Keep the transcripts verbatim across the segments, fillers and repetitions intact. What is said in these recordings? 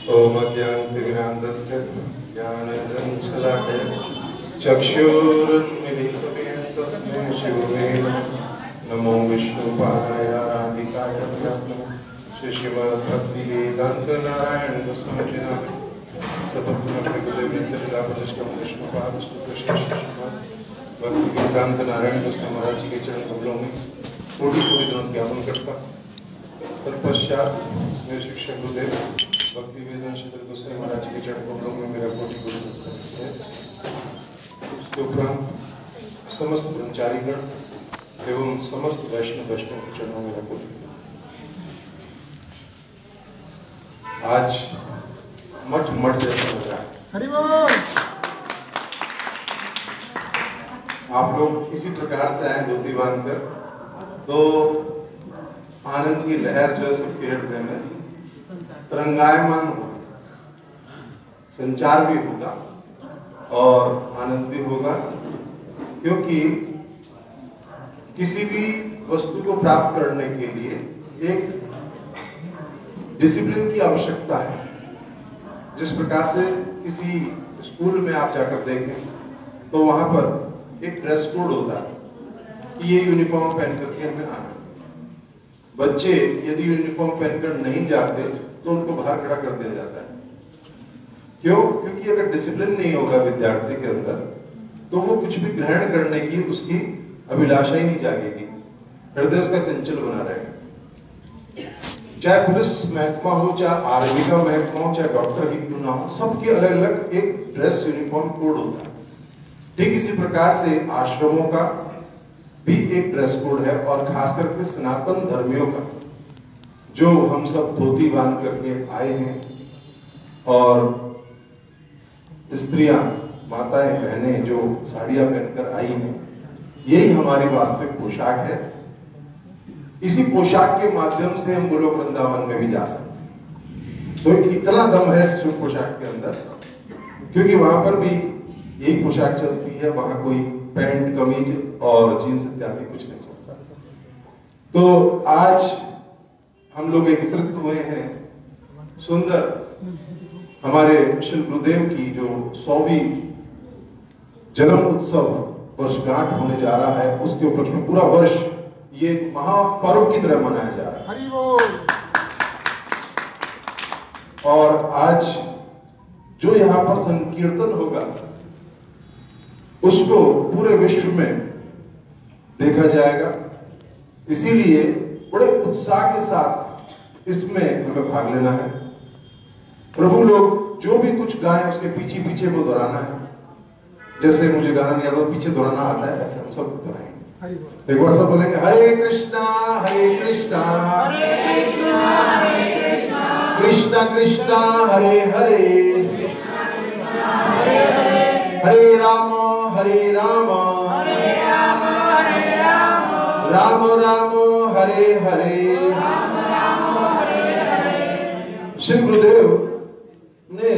ओमज्ञानतिमिरान्धस्य ज्ञानञ्जनशलाकया चक्षुरुन्मीलितं तस्मै शिवे नमो विष्णुपादाय राधिकाय श्री श्रीमद्भक्तिवेदान्तनारायण गोस्वामीनाथ भक्तिवेदान्तनारायण गोस्वामी महाराज जी के चरण कमलों में कोटि कोटि दंड ज्ञापन करता। तत्पश्चात मेरे शिक्षक गुरुदेव भक्ति वेदांत श्री गोस्वामी महाराज जी के चरण कमलों में मेरा कोटि कोटि नमस्कार। उसके उपरांत समस्त ब्रह्मचारीगण एवं समस्त वैष्णव वैष्णव के चरणों में मेरा कोटि। आज मठ मठ जैसा लग रहा है। हरि बोल। आप लोग इसी प्रकार से आए धोती बांधकर, तो आनंद की लहर जो है सबके हृदय में तरंगायमान होगा, संचार भी होगा और आनंद भी होगा, क्योंकि किसी भी वस्तु को प्राप्त करने के लिए एक डिसिप्लिन की आवश्यकता है। जिस प्रकार से किसी स्कूल में आप जाकर देखें तो वहां पर एक ड्रेस कोड होता है कि ये यूनिफॉर्म पहन करके हमें आना। बच्चे यदि यूनिफॉर्म पहनकर नहीं जाते तो उनको बाहर खड़ा कर दिया जाता है। क्यों? क्योंकि अगर डिसिप्लिन नहीं होगा विद्यार्थी के अंदर तो वो कुछ भी ग्रहण करने की उसकी अभिलाषा ही नहीं जागेगी, हृदय उसका चंचल बना रहेगा। चाहे पुलिस महकमा हो, चाहे आर्मी का महकमा हो, चाहे डॉक्टर ही क्यों ना हो, सबके अलग अलग एक ड्रेस यूनिफॉर्म कोड होता है। ठीक इसी प्रकार से आश्रमों का भी एक ड्रेस कोड है, और खास करके सनातन धर्मियों का, जो हम सब धोती बांध करके आए हैं और स्त्रियां माताएं बहनें जो साड़ियां पहनकर आई हैं, यही हमारी वास्तविक पोशाक है। इसी पोशाक के माध्यम से हम गोलोक वृंदावन में भी जा सकते हैं। तो इतना दम है इस पोशाक के अंदर, क्योंकि वहां पर भी यही पोशाक चलती है, वहां कोई पैंट कमीज और जींस इत्यादि कुछ नहीं चलता। तो आज हम लोग एकत्रित हुए हैं सुंदर हमारे श्री गुरुदेव की जो सौवीं जन्म उत्सव वर्षगांठ होने जा रहा है, उसके उपलक्ष्य में पूरा वर्ष ये महापर्व की तरह मनाया जा रहा है। हरि बोल। और आज जो यहाँ पर संकीर्तन होगा उसको पूरे विश्व में देखा जाएगा, इसीलिए बड़े उत्साह के साथ इसमें हमें भाग लेना है। प्रभु लोग जो भी कुछ गाएं उसके पीछे पीछे को दोहराना है। जैसे मुझे गाना नहीं आता, पीछे दोहराना आता है, ऐसे हम सब दोहराएंगे। एक बार सब बोलेंगे हरे कृष्णा हरे कृष्णा हरे कृष्णा हरे कृष्णा कृष्णा कृष्णा हरे हरे हरे हरे हरे राम हरे राम हरे राम हरे राम राम राम हरे हरे राम राम हरे हरे। श्री गुरुदेव ने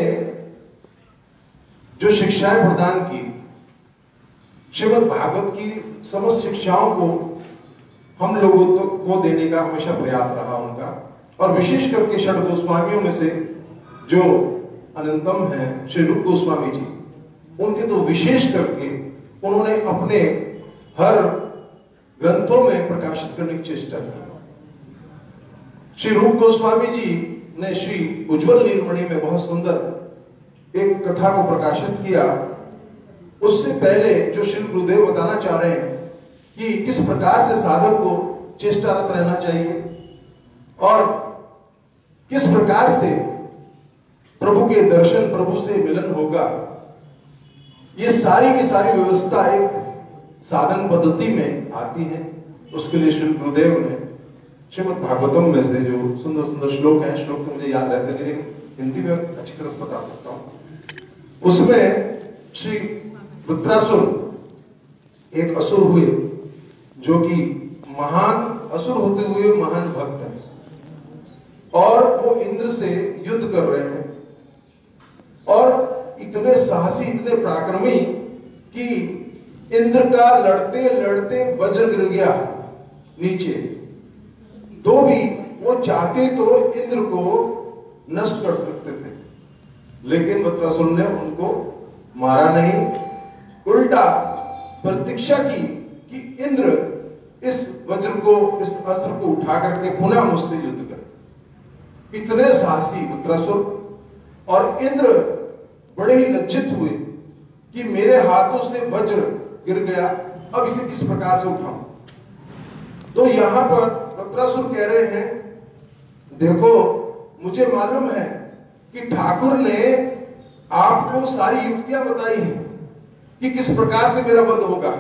जो शिक्षाएं प्रदान की, श्रीमद् भागवत की समस्त शिक्षाओं को हम लोगों तो को देने का हमेशा प्रयास रहा उनका। और विशेष करके षड गोस्वामियों में से जो अनंतम हैं श्री रूप गोस्वामी जी, उनके तो विशेष करके उन्होंने अपने हर ग्रंथों में प्रकाशित करने की चेष्टा की। श्री रूप गोस्वामी जी ने श्री उज्ज्वल नीलमणि में बहुत सुंदर एक कथा को प्रकाशित किया। उससे पहले जो श्री गुरुदेव बताना चाह रहे हैं कि किस प्रकार से साधक को चेष्टारत रहना चाहिए और किस प्रकार से प्रभु के दर्शन, प्रभु से मिलन होगा, ये सारी की सारी व्यवस्था एक साधन पद्धति में आती है। उसके लिए श्री गुरुदेव ने श्रीमद् भागवतम में से जो सुंदर सुंदर श्लोक हैं, श्लोक तो मुझे याद रहते नहीं लेकिन हिंदी में अच्छी तरह से बता सकता हूं। उसमें श्री वृत्रासुर एक असुर हुए जो कि महान असुर होते हुए महान भक्त हैं, और वो इंद्र से युद्ध कर रहे हैं और इतने साहसी, इतने पराक्रमी कि इंद्र का लड़ते लड़ते वज्र गिर गया नीचे। तो भी वो चाहते तो इंद्र को नष्ट कर सकते थे, लेकिन वृत्रासुर ने उनको मारा नहीं, उल्टा प्रतीक्षा की कि इंद्र इस वज्र को, इस अस्त्र को उठा करके पुनः मुझसे युद्ध करे। इतने साहसी वृत्रासुर और इंद्र बड़े ही लज्जित हुए कि मेरे हाथों से वज्र गिर गया, अब इसे किस प्रकार से उठाऊं। तो यहां पर वृत्रासुर कह रहे हैं, देखो मुझे मालूम है कि ठाकुर ने आपको सारी युक्तियां बताई हैं कि किस प्रकार से मेरा वध होगा,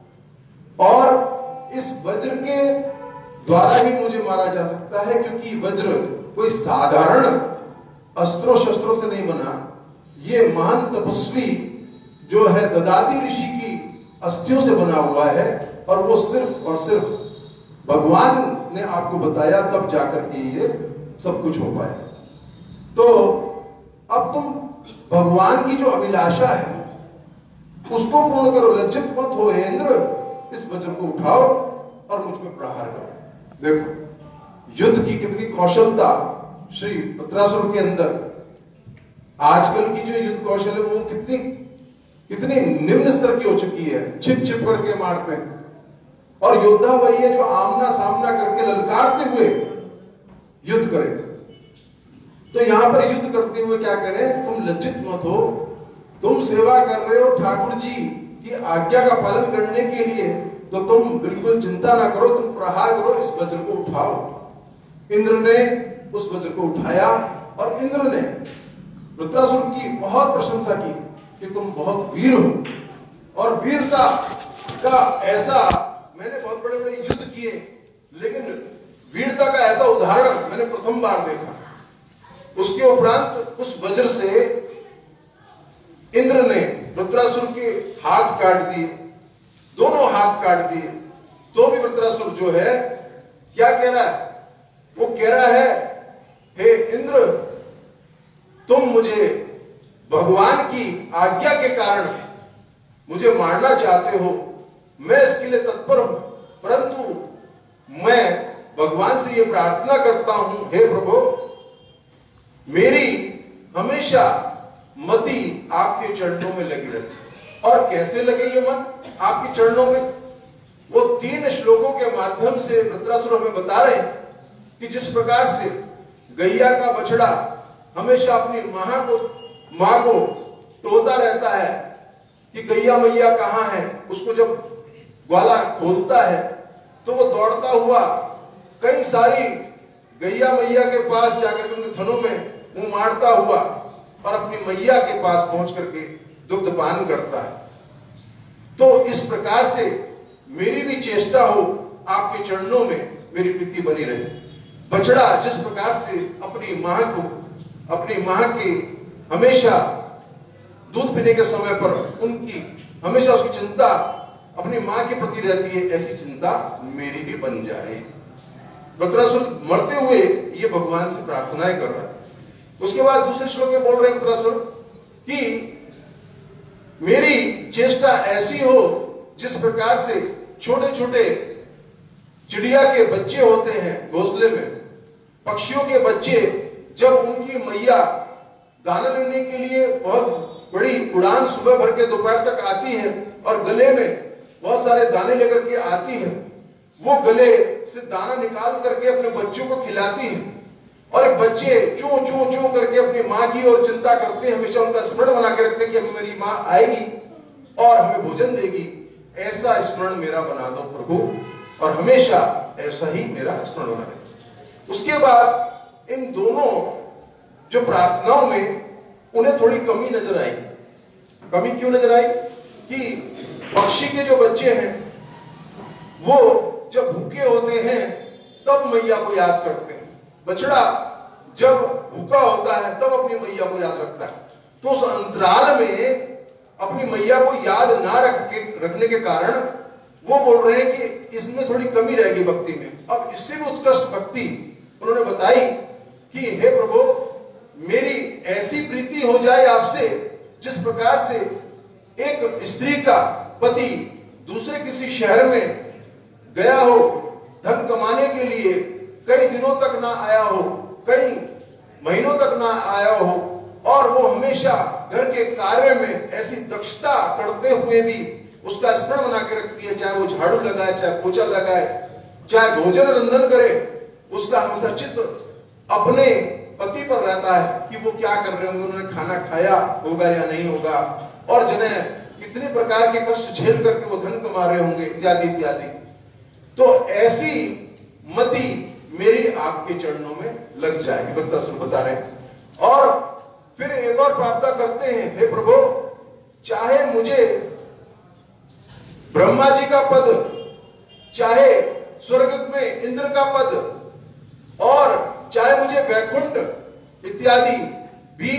और इस वज्र के द्वारा ही मुझे मारा जा सकता है, क्योंकि वज्र कोई साधारण अस्त्रों शस्त्रों से नहीं बना। ये महान तपस्वी जो है ददाती ऋषि की अस्थियों से बना हुआ है, और वो सिर्फ और सिर्फ भगवान ने आपको बताया, तब जाकर के ये सब कुछ हो पाया। तो अब तुम भगवान की जो अभिलाषा है उसको पूर्ण करो, लज्जित मत हो हे इंद्र, इस वज्र को उठाओ और मुझ पर प्रहार करो। देखो युद्ध की कितनी कौशलता श्री वृत्रासुर के अंदर। आजकल की जो युद्ध कौशल है वो कितनी कितनी निम्न स्तर की हो चुकी है, छिप छिप करके मारते हैं, और योद्धा वही है जो आमना सामना करके ललकारते हुए युद्ध करे। तो यहां पर युद्ध करते हुए क्या करें, तुम लज्जित मत हो, तुम सेवा कर रहे हो ठाकुर जी की आज्ञा का पालन करने के लिए, तो तुम बिल्कुल चिंता ना करो, तुम प्रहार करो, इस वज्र को उठाओ। इंद्र ने उस वज्र को उठाया, और इंद्र ने वृत्रासुर की बहुत प्रशंसा की कि तुम बहुत वीर हो, और वीरता का ऐसा, मैंने बहुत बड़े बड़े युद्ध किए, लेकिन वीरता का ऐसा उदाहरण मैंने प्रथम बार देखा। उसके उपरांत उस वज्र से इंद्र ने वृत्रासुर के हाथ काट दिए, दोनों हाथ काट दिए। तो भी वृत्रासुर जो है क्या कह रहा है, वो कह रहा है, हे इंद्र, तुम मुझे भगवान की आज्ञा के कारण मुझे मारना चाहते हो, मैं इसके लिए तत्पर हूं, परंतु मैं भगवान से यह प्रार्थना करता हूं, हे प्रभु, मेरी हमेशा मति आपके चरणों में लगी रहे। और कैसे लगे ये मन आपके चरणों में, वो तीन श्लोकों के माध्यम से वृत्रासुर हमें बता रहे हैं कि जिस प्रकार से गैया का बछड़ा हमेशा अपनी मां को मां को टोता रहता है कि गैया मैया कहां है, उसको जब ग्वाला खोलता है तो वो दौड़ता हुआ कई सारी गैया मैया के पास जाकर के उनके थनों में मुंह मारता हुआ और अपनी मैया के पास पहुंच करके दुग्ध पान करता है। तो इस प्रकार से मेरी भी चेष्टा हो आपके चरणों में मेरी प्रीति बनी रहे। बछड़ा जिस प्रकार से अपनी मां को, अपनी मां की हमेशा दूध पीने के समय पर उनकी हमेशा उसकी चिंता अपनी मां के प्रति रहती है, ऐसी चिंता मेरी भी बन जाए। वृत्रासुर मरते हुए ये भगवान से प्रार्थनाएं कर रहा है। उसके बाद दूसरे श्लोक में बोल रहे हैं वृत्रासुर कि मेरी चेष्टा ऐसी हो जिस प्रकार से छोटे छोटे चिड़िया के बच्चे होते हैं घोंसले में, पक्षियों के बच्चे जब उनकी मैया दाना लेने के लिए बहुत बड़ी उड़ान सुबह भर के दोपहर तक आती है और गले में बहुत सारे दाने लेकर के आती है, वो गले से दाना निकाल करके अपने बच्चों को खिलाती है, और बच्चे चू चू चू करके अपनी माँ की और चिंता करते हैं, हमेशा उनका स्मरण बना के रखते हैं कि मेरी माँ आएगी और हमें भोजन देगी। ऐसा स्मरण मेरा बना दो प्रभु, और हमेशा ऐसा ही मेरा स्मरण बना रहे। उसके बाद इन दोनों जो प्रार्थनाओं में उन्हें थोड़ी कमी नजर आई। कमी क्यों नजर आई कि पक्षी के जो बच्चे हैं वो जब भूखे होते हैं तब मैया को याद करते हैं, बछड़ा जब भूखा होता है तब अपनी मैया को याद रखता है। तो उस अंतराल में अपनी मैया को याद ना रख के रखने के कारण वो बोल रहे हैं कि इसमें थोड़ी कमी रहेगी भक्ति में। अब इससे भी उत्कृष्ट भक्ति उन्होंने बताई कि हे प्रभु, मेरी ऐसी प्रीति हो जाए आपसे जिस प्रकार से एक स्त्री का पति दूसरे किसी शहर में गया हो धन कमाने के लिए, कई दिनों तक ना आया हो, कई महीनों तक ना आया हो, और वो हमेशा घर के कार्य में ऐसी दक्षता करते हुए भी उसका स्मरण बना के रखती है, चाहे वो झाड़ू लगाए, चाहे पोछा लगाए, चाहे भोजन रंधन करे, उसका हमेशा चित्त अपने पति पर रहता है कि वो क्या कर रहे होंगे, उन्होंने खाना खाया होगा या नहीं होगा, और जिन्हें कितने प्रकार के कष्ट झेल करके वो धन कमा रहे होंगे, इत्यादि इत्यादि। तो ऐसी मति मेरी आपके चरणों में लग जाएगी, वृत्रासुर बता रहे हैं। और फिर एक और प्रार्थना करते हैं, हे प्रभु, चाहे मुझे ब्रह्मा जी का पद, चाहे स्वर्ग में इंद्र का पद, और चाहे मुझे वैकुंठ इत्यादि भी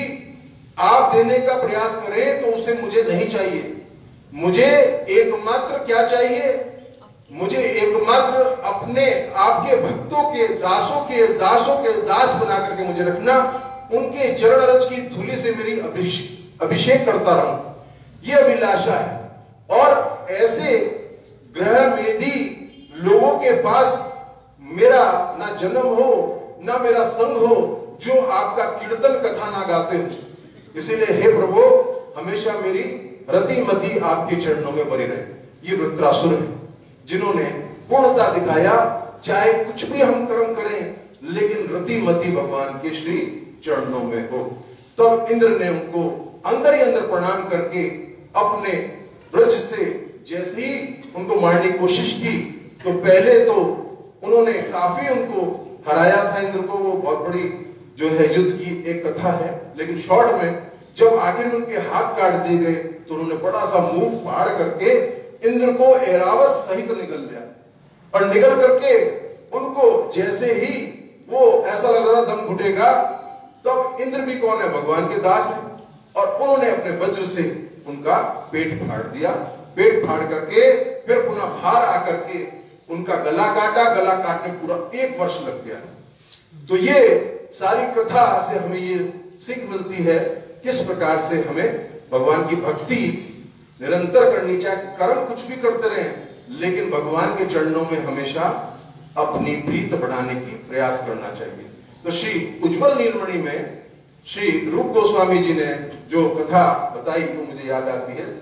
आप देने का प्रयास करें, तो उसे मुझे नहीं चाहिए। मुझे एकमात्र क्या चाहिए? मुझे एकमात्र अपने आपके भक्तों के, दासों के दासों के दास बना करके मुझे रखना, उनके चरण रज की धूलि से मेरी अभिषेक अभिषेक करता रहूं, यह अभिलाषा है। और ऐसे ग्रह मेधी लोगों के पास मेरा ना जन्म हो, ना मेरा संग हो, जो आपका कीर्तन कथा ना गाते हो। इसीलिए हे प्रभु, हमेशा मेरी रतिमति आपके चरणों में बनी रहे। ये वृत्रासुर है जिन्होंने पूर्णता दिखाया, चाहे कुछ भी हम कर्म करें, लेकिन रतिमति भगवान के श्री चरणों में हो। तब इंद्र ने उनको अंदर ही अंदर प्रणाम करके अपने ब्रज से जैसे ही उनको मारने की कोशिश की, तो पहले तो उन्होंने काफी उनको हराया था इंद्र को, वो बहुत बड़ी जो है युद्ध की एक कथा है। लेकिन शॉर्ट में जब आखिर में उनके हाथ काट दिए गए, तो उन्होंने बड़ा सा मुंह फाड़ करके इंद्र को ऐरावत सहित निकल लिया, और निकल करके उनको जैसे ही वो ऐसा लग रहा था दम घुटेगा, तब इंद्र भी कौन है? भगवान के दास है, और उन्होंने अपने वज्र से उनका पेट फाड़ दिया। पेट फाड़ करके फिर पुनः बाहर आकर के उनका गला काटा। गला काटने पूरा एक वर्ष लग गया। तो ये सारी कथा से हमें ये सीख मिलती है किस प्रकार से हमें भगवान की भक्ति निरंतर करनी चाहिए। कर्म कुछ भी करते रहे, लेकिन भगवान के चरणों में हमेशा अपनी प्रीत बढ़ाने की प्रयास करना चाहिए। तो श्री उज्ज्वल नीलमणि में श्री रूप गोस्वामी जी ने जो कथा बताई वो मुझे याद आती है।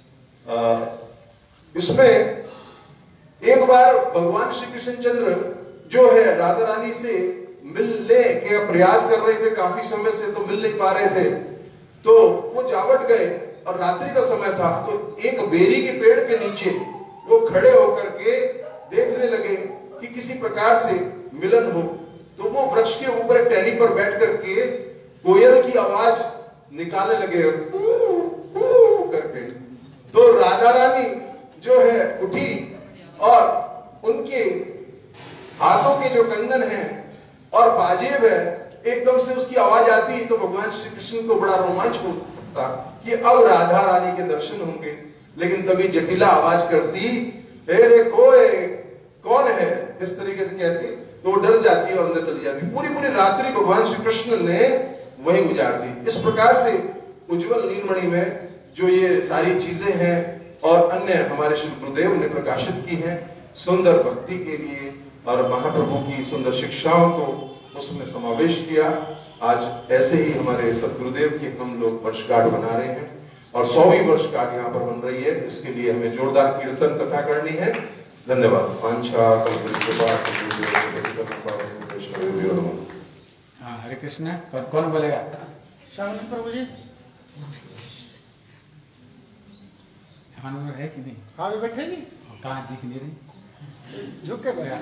आ, इसमें एक बार भगवान श्री कृष्णचंद्र जो है राधा रानी से मिलने के प्रयास कर रहे थे, काफी समय से तो मिल नहीं पा रहे थे। तो वो जावट गए और रात्रि का समय था, तो एक बेरी के पेड़ के नीचे वो खड़े होकर के देखने लगे कि किसी प्रकार से मिलन हो। तो वो वृक्ष के ऊपर एक टहनी पर बैठ करके कोयल की आवाज निकालने लगे करके। तो राधा रानी जो है उठी, और उनके हाथों के जो कंगन हैं और बाजेब है, एकदम से उसकी आवाज आती, तो भगवान श्री कृष्ण को बड़ा रोमांच होता कि अब राधा रानी के दर्शन होंगे। लेकिन तभी जटिला आवाज करती, हे रे कोई कौन है, इस तरीके से कहती, तो वो डर जाती है और अंदर चली जाती। पूरी पूरी रात्रि भगवान श्री कृष्ण ने वही गुजार दी। इस प्रकार से उज्ज्वल नीलमणि में जो ये सारी चीजें हैं और अन्य हमारे श्री गुरुदेव ने प्रकाशित की हैं सुंदर भक्ति के लिए, और महाप्रभु की सुंदर शिक्षाओं को उसमें समावेश किया। आज ऐसे ही हमारे सदगुरुदेव की हम लोग वर्षगांठ बना रहे हैं, और सौवीं वर्षगांठ यहाँ पर बन रही है। इसके लिए हमें जोरदार कीर्तन कथा करनी है। धन्यवाद। हाँ, हरे कृष्ण। कौन कौन बोलेगा? श्याम प्रभु जी। हनुमान है कि नहीं? हाँ, भी बैठे जी। कहाँ दिख नहीं रही? झुक के बैठा।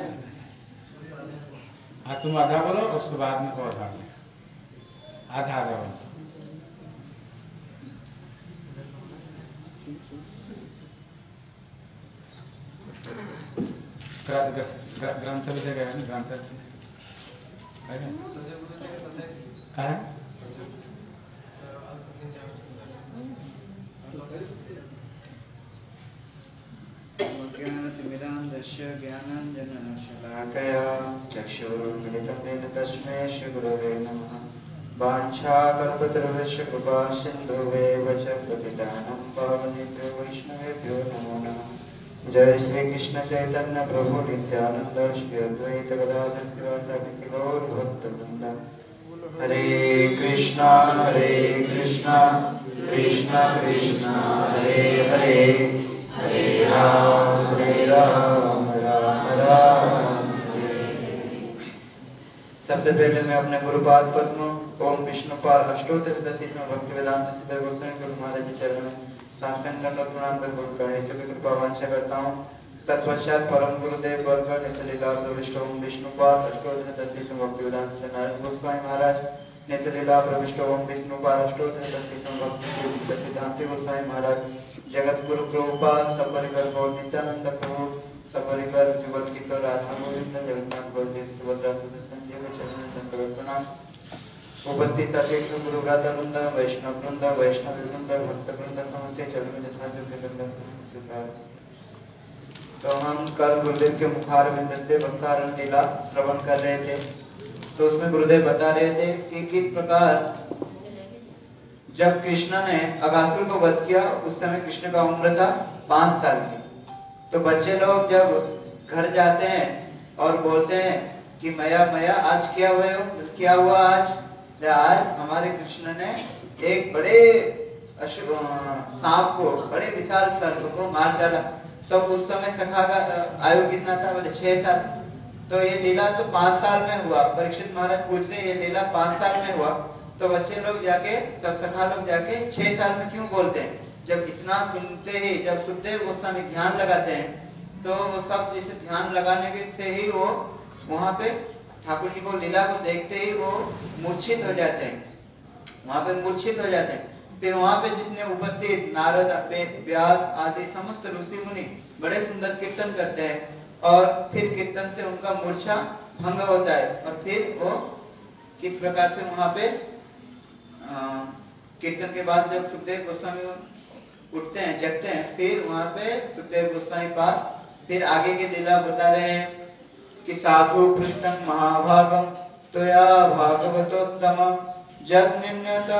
हाँ, तुम आधा बोलो, उसके बाद में और आधा बोलो। आधा आधा बोलो। ग्रंथ विषय गया ना, ग्रंथ कहा है? ज्ञानतिमिरान्धस्य ज्ञानाञ्जनशलाकया चक्षुरुन्मिलितं येन तस्मै श्रीगुरवे नमः। वाञ्छाकल्पतरुभ्यश्च कृपासिन्धुभ्येव च प्रतिदानं पावनेभ्यो वैष्णवेभ्यो नमो नमः। जय श्री कृष्ण चैतन्य प्रभु नित्यानंद श्री अद्वैत गदाधर श्रीवासादि गौर भक्तवृंद। हरे कृष्णा हरे कृष्णा कृष्णा कृष्णा हरे हरे हरे राम हरे राम राम राम हरे हरे। सबसे पहले मैं अपने गुरुपाद पद्म ओम विष्णुपाल अष्टोत्तर दशीम भक्ति वेदांत सिद्ध गोस्वामी गुरु महाराज के चरणों में साष्टांग दंडवत प्रणाम कर गुरु का है जो भी कृपा वांछा करता हूँ। तत्पश्चात परम गुरुदेव वर्ग नेत्रलीला प्रविष्ट ओम विष्णुपाल अष्टोत्तर दशीम भक्ति वेदांत नारायण गोस्वामी महाराज नेत्रलीला प्रविष्ट ओम विष्णुपाल अष्टोत्तर दशीम भक्ति सिद्धांति गोस्वामी महाराज जगत गुरु प्रभुपाद सपरिकर गौर नित्यानंद प्रभु सपरिकर जुगल किशोर राधा गोविंद जगन्नाथ बलदेव सुभद्रा संजय के चरण में शंकर प्रणाम। उपस्थित अतिथ गुरु भ्राता वृंद वैष्णव वृंद वैष्णव वृंद भक्त वृंद समस्त चरण में स्वीकार। तो हम कल गुरुदेव के मुखार बिंद से बक्सारण लीला श्रवण कर रहे थे। तो उसमें गुरुदेव बता रहे थे कि किस प्रकार जब कृष्ण ने अगासुर को वध किया उस समय कृष्ण का उम्र था पांच साल की। तो बच्चे लोग जब घर जाते हैं और बोलते हैं कि मैया मैया आज क्या हुआ क्या हुआ आज आज हमारे कृष्ण ने एक बड़े सांप को बड़े विशाल सर्प को मार डाला। तो उस समय सखा का आयु कितना था? बोले छह साल। तो ये लीला तो पांच साल में हुआ। परीक्षित महाराज पूछ रहे ये लीला पांच साल में हुआ तो बच्चे लोग जाके सब सखा लोग जाके छह साल में क्यों बोलते हैं? जब इतना सुनते ही जब सुखदेव गोस्वामी ध्यान लगाते हैं तो वो सब जिसे ध्यान लगाने के से ही वो वहाँ पे ठाकुर जी को लीला को देखते ही वो मूर्छित हो जाते हैं, वहाँ पे मूर्छित हो जाते हैं। फिर वहाँ पे जितने उपस्थित नारद व्यास आदि समस्त ऋषि मुनि बड़े सुंदर कीर्तन करते हैं और फिर कीर्तन से उनका मूर्छा भंग होता है और फिर वो किस प्रकार से वहाँ पे कीर्तन के बाद जब सुखदेव गोस्वामी उठते हैं जगते हैं फिर वहाँ पे सुखदेव गोस्वामी पास फिर आगे की लीला बता रहे हैं कि साधु पृष्ठं महाभागम त्वया भागवतोत्तम जग निम्नता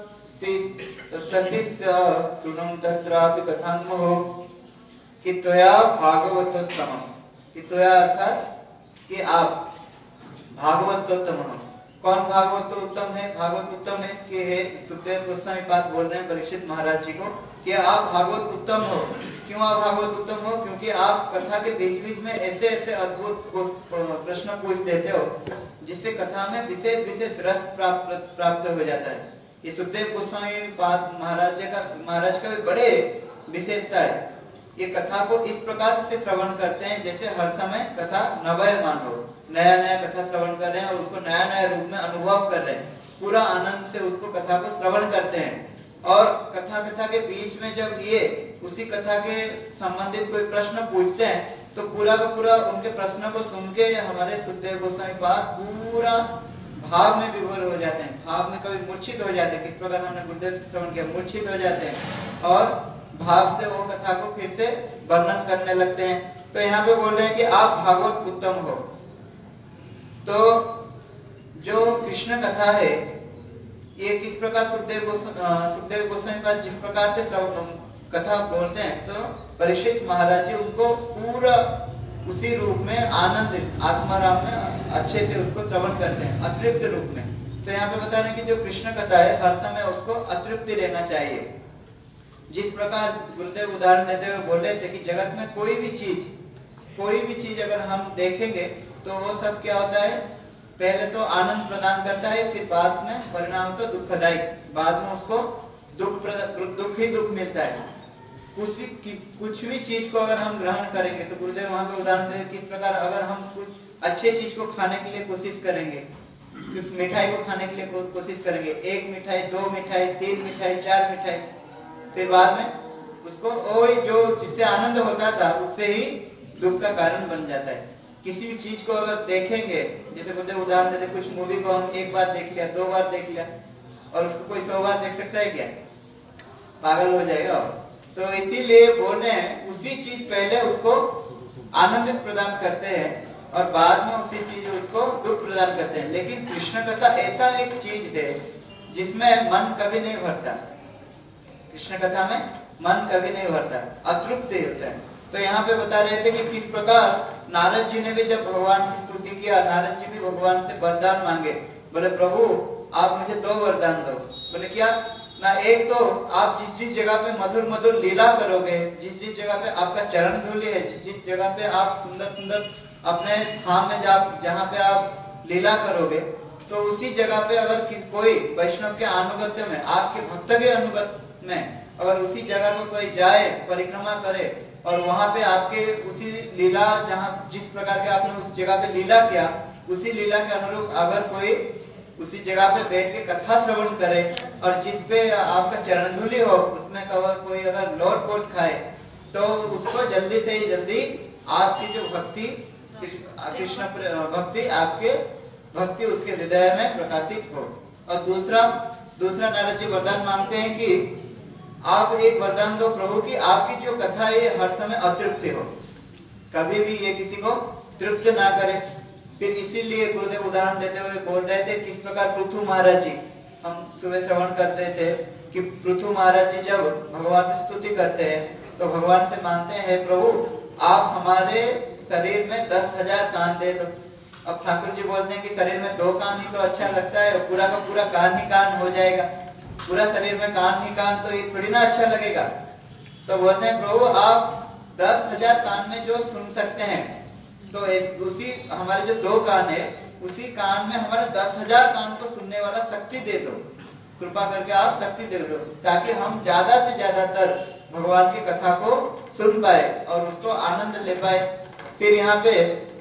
तत्रापि कथान्महो कि त्वया भागवतोत्तम कि त्वया अर्थात कि आप भागवतोत्तम हो। कौन भागवत उत्तम है? भागवत उत्तम है कि हे सुखदेव गोस्वामी पाद बोल रहे हैं परीक्षित महाराज जी को कि आप भागवत उत्तम हो। क्यों आप भागवत उत्तम हो? क्योंकि आप कथा के बीच बीच में ऐसे ऐसे अद्भुत प्रश्न पूछ देते हो जिससे कथा में विशेष विशेष रस प्राप्त प्राप्त हो जाता है। ये सुखदेव गोस्वामी पाद महाराज का महाराज का भी बड़े विशेषता है। ये कथा को इस प्रकार से श्रवण करते हैं जैसे हर समय कथा नवयमान हो, नया नया कथा श्रवण कर रहे हैं और उसको नया नया रूप में अनुभव कर रहे हैं। पूरा आनंद से उसको कथा को श्रवण करते हैं और कथा कथा के बीच में जब ये उसी कथा के संबंधित कोई प्रश्न पूछते हैं तो पूरा का पूरा उनके प्रश्न को सुन के हमारे सुखदेव गोस्वामी पाद पूरा भाव में विभोर हो जाते हैं, भाव में कभी मूर्छित हो जाते हैं। किस प्रकार हमने गुरुदेव से श्रवण किया, मूर्छित हो जाते हैं और भाव से वो कथा को फिर से वर्णन करने लगते हैं। तो यहाँ पे बोल रहे हैं कि आप भागवत उत्तम हो। तो जो कृष्ण कथा है ये किस प्रकार सुखदेव सुखदेव गोस्वामी पाद जिस प्रकार से कथा बोलते हैं तो परीक्षित महाराज जी उनको पूरा उसी रूप में आनंदित आत्माराम में अच्छे से उसको श्रवण करते हैं अतृप्त रूप में। तो यहाँ पे बता रहे हैं कि जो कृष्ण कथा है हर समय उसको अतृप्ति लेना चाहिए। जिस प्रकार गुरुदेव उदाहरण देते हुए बोल रहे थे कि जगत में कोई भी चीज कोई भी चीज अगर हम देखेंगे तो वो सब क्या होता है, पहले तो आनंद प्रदान करता है फिर बाद में परिणाम तो दुखदायी, बाद में उसको दुख दुख ही दुख मिलता है। कुछ कुछ भी चीज को अगर हम ग्रहण करेंगे तो गुरुदेव वहां पे उदाहरण देते किस प्रकार अगर हम कुछ अच्छे चीज को खाने के लिए कोशिश करेंगे, कुछ मिठाई को खाने के लिए कोशिश करेंगे, एक मिठाई, दो मिठाई, तीन मिठाई, चार मिठाई, फिर बाद में उसको वही जो जिससे आनंद होता था उससे ही दुख का कारण बन जाता है। किसी भी चीज को अगर देखेंगे, जैसे गुरुदेव उदाहरण देते कुछ मूवी को हम एक बार देख लिया, दो बार देख लिया और उसको कोई सौ बार देख सकता है क्या? पागल हो जाएगा। तो इसीलिए बोल रहे हैं उसी चीज पहले उसको आनंदित प्रदान करते हैं और बाद में उसी चीज उसको दुख प्रदान करते हैं। लेकिन कृष्ण कथा ऐसा एक चीज है जिसमें मन कभी नहीं भरता। कृष्ण कथा में मन कभी नहीं भरता, अतृप्त होता है। तो यहाँ पे बता रहे थे कि किस प्रकार नारद जी ने भी जब भगवान की स्तुति किया, नारद जी भी भगवान से वरदान मांगे, बोले प्रभु आप मुझे दो वरदान दो। बोले क्या ना, एक तो आप जिस जिस जगह पे मधुर मधुर लीला करोगे, जिस जिस जगह पे आपका चरण धूलि है, जिस जिस जगह पे आप सुंदर सुंदर अपने धाम में जहाँ पे आप लीला करोगे, तो उसी जगह पे अगर कोई वैष्णव के अनुगत्य में, आपके भक्त के अनुगत्य में अगर उसी जगह को कोई जाए, परिक्रमा करे और वहां पे आपके उसी लीला, जहाँ जिस प्रकार के आपने उस जगह पे लीला किया, उसी लीला के अनुरूप अगर कोई उसी जगह पे बैठ के कथा श्रवण करे और जिस पे आपका चरण धूलि हो उसमें कवर कोई अगर लौट पोट खाए, तो उसको जल्दी से ही जल्दी आपकी जो भक्ति, कृष्ण भक्ति, आपके भक्ति उसके हृदय में प्रकाशित हो। और दूसरा दूसरा नारद जी वरदान मांगते हैं कि आप एक वरदान दो प्रभु की आपकी जो कथा है हर समय अतृप्ति हो, कभी भी ये किसी को तृप्त ना करे। फिर इसीलिए गुरुदेव उदाहरण देते हुए बोल रहे थे किस प्रकार पृथु महाराज जी, हम सुबह श्रवण करते थे कि पृथु महाराज जी जब भगवान की स्तुति करते हैं तो भगवान से मांगते हैं प्रभु आप हमारे शरीर में दस हजार कान दे दो। अब ठाकुर जी बोलते हैं कि शरीर में दो कान ही तो अच्छा लगता है, पूरा का पूरा कान ही कान हो जाएगा, पूरा शरीर में कान ही कान तो ये थोड़ी ना अच्छा लगेगा। तो बोलते हैं प्रभु आप दस हजार कान में जो सुन सकते हैं, तो उसी हमारे जो दो कान है उसी कान में हमारे दस हजार कान को सुनने वाला शक्ति दे दो, कृपा करके आप शक्ति दे दो, ताकि हम ज्यादा से ज्यादातर भगवान की कथा को सुन पाए और उसको आनंद ले पाए। फिर यहाँ पे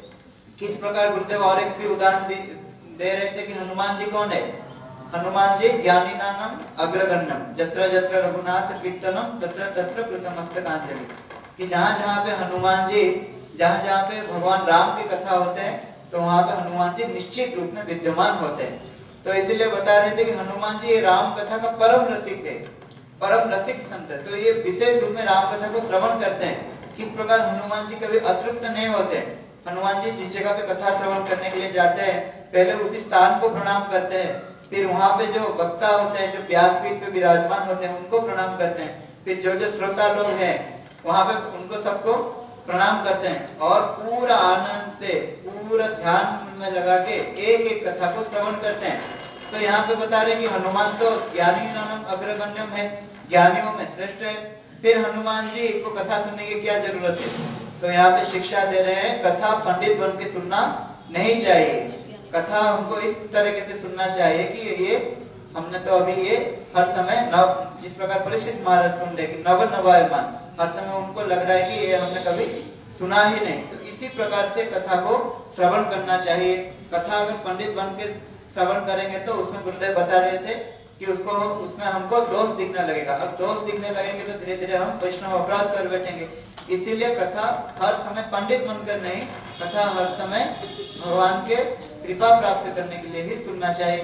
किस प्रकार गुरुदेव और एक भी उदाहरण दे रहे थे कि हनुमान जी कौन है, हनुमान जी ज्ञानी नानम अग्रगण्यम जत्र जत्र रघुनाथ कीर्तनम तत्र तत्र कृतमस्तकांजलि, कि जहाँ जहाँ पे हनुमान जी, जहाँ जहाँ पे भगवान राम की कथा होते हैं तो वहाँ पे हनुमान जी निश्चित रूप में विद्यमान होते हैं। तो इसलिए बता रहे थे कि हनुमान जी राम कथा का परम रसिक है, परम रसिक संत है, तो ये विशेष रूप में राम कथा को श्रवण करते हैं। किस प्रकार हनुमान जी कभी अतृप्त नहीं होते, हनुमान जी जिस जगह पे कथा श्रवण करने के लिए जाते हैं पहले उसी स्थान को प्रणाम करते हैं, फिर वहाँ पे जो वक्ता होते हैं, जो व्यासपीठ पे विराजमान होते हैं उनको प्रणाम करते हैं, फिर जो जो श्रोता लोग हैं वहाँ पे उनको सबको प्रणाम करते हैं और पूरा आनंद से पूरा ध्यान में लगा के एक एक कथा को श्रवण करते हैं। तो यहाँ पे बता रहे हैं कि हनुमान तो ज्ञानी नानम अग्रगण्यम है, ज्ञानियों में श्रेष्ठ है, फिर हनुमान जी को कथा सुनने की क्या जरूरत है। तो यहाँ पे शिक्षा दे रहे हैं कथा पंडित बन के सुनना नहीं चाहिए, कथा हमको इस तरीके से सुनना चाहिए कि ये हमने तो अभी ये हर समय नव, जिस प्रकार परीक्षित महाराज सुन रहे कि नव नवायमान, हर समय उनको लग रहा है कि ये हमने कभी सुना ही नहीं, तो इसी प्रकार से कथा को श्रवण करना चाहिए। कथा अगर पंडित बन के श्रवण करेंगे तो उसमें गुरुदेव बता रहे थे कि उसको उसमें हमको दोष दिखने लगेगा, अब दोष दिखने लगेंगे तो धीरे धीरे हम वैष्णव अपराध कर बैठेंगे। इसीलिए कथा हर समय पंडित बनकर नहीं, कथा हर समय भगवान के कृपा प्राप्त करने के लिए ही सुनना चाहिए।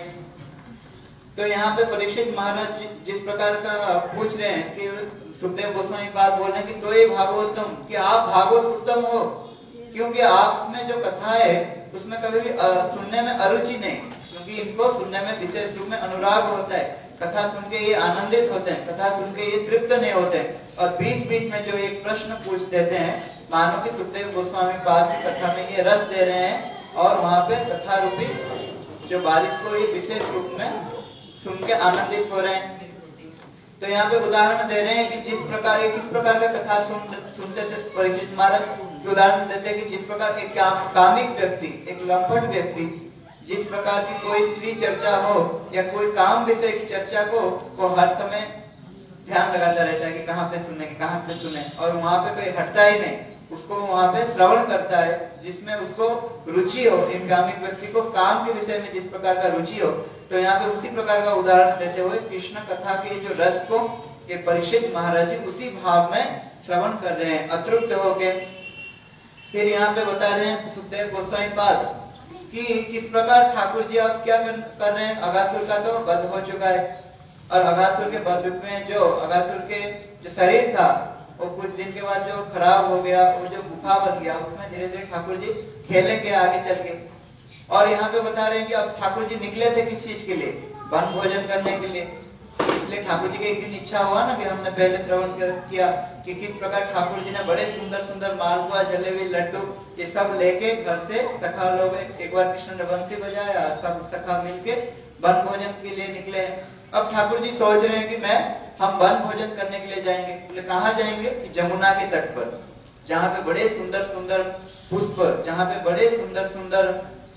तो यहाँ पे परीक्षित महाराज जिस प्रकार का पूछ रहे हैं कि सुखदेव गोस्वामी बात बोल रहे हैं कि तो ये भागवतम, कि आप भागवत उत्तम हो, क्योंकि आप में जो कथा है उसमें कभी भी सुनने में अरुचि नहीं, क्योंकि इनको सुनने में विशेष रूप में अनुराग होता है, कथा सुन के ये आनंदित होते हैं, कथा सुन के ये तृप्त नहीं होते हैं, और बीच बीच में जो एक प्रश्न पूछ देते हैं मानो कि सुखदेव गोस्वामी पाद की कथा में ये रस दे रहे हैं और वहाँ पे कथा रूपी जो बारिश को ये विशेष रूप में सुन के आनंदित हो रहे हैं। तो यहाँ पे उदाहरण दे रहे हैं कि जिस प्रकार किस प्रकार का कथा सुन सुनते थे परीक्षित महाराज, उदाहरण देते हैं कि जिस प्रकार एक कामिक व्यक्ति, एक लंपट व्यक्ति, जिस प्रकार की कोई स्त्री चर्चा हो या कोई काम विषय की चर्चा को वो हर समय ध्यान लगाता रहता है कि कहाँ पे सुने कहाँ पे सुने, और वहाँ पे कोई हटता ही नहीं, उसको वहाँ पे श्रवण करता है जिसमें उसको रुचि हो, एक कामिक व्यक्ति को काम के विषय में जिस प्रकार का रुचि हो। तो यहाँ पे उसी प्रकार का उदाहरण देते हुए कृष्ण कथा के जो रस को ये परीक्षित महाराज जी उसी भाव में श्रवण कर रहे हैं अतृप्त होके। फिर यहाँ पे बता रहे हैं सुखदेव गोस्वामी पाद कि किस प्रकार ठाकुर जी अब क्या कर, कर रहे हैं, अगासुर का तो वध हो चुका है, और अगासुर के वध में जो अगासुर के जो शरीर था वो कुछ दिन के बाद जो खराब हो गया, वो जो गुफा बन गया, उसमें धीरे धीरे ठाकुर जी खेलेंगे आगे चल के। और यहाँ पे बता रहे हैं कि अब ठाकुर जी निकले थे किस चीज के लिए, वन भोजन करने के लिए। इसलिए ठाकुर जी की एक दिन इच्छा हुआ ना कि हमने पहले श्रवण किया कि किस प्रकार ठाकुर जी ने बड़े सुंदर सुंदर मालपुआ, जलेबी, लड्डू ये सब लेके घर से सखा लोग, एक बार कृष्ण ने बंसी बजाया, सब सखा मिलके वन भोजन के लिए निकले हैं। अब ठाकुर जी सोच रहे हैं कि मैं हम वन भोजन करने के लिए जाएंगे। बोले कहाँ जाएंगे? कि जमुना के तट पर, जहाँ पे बड़े सुंदर सुंदर पुष्प, जहाँ पे बड़े सुंदर सुंदर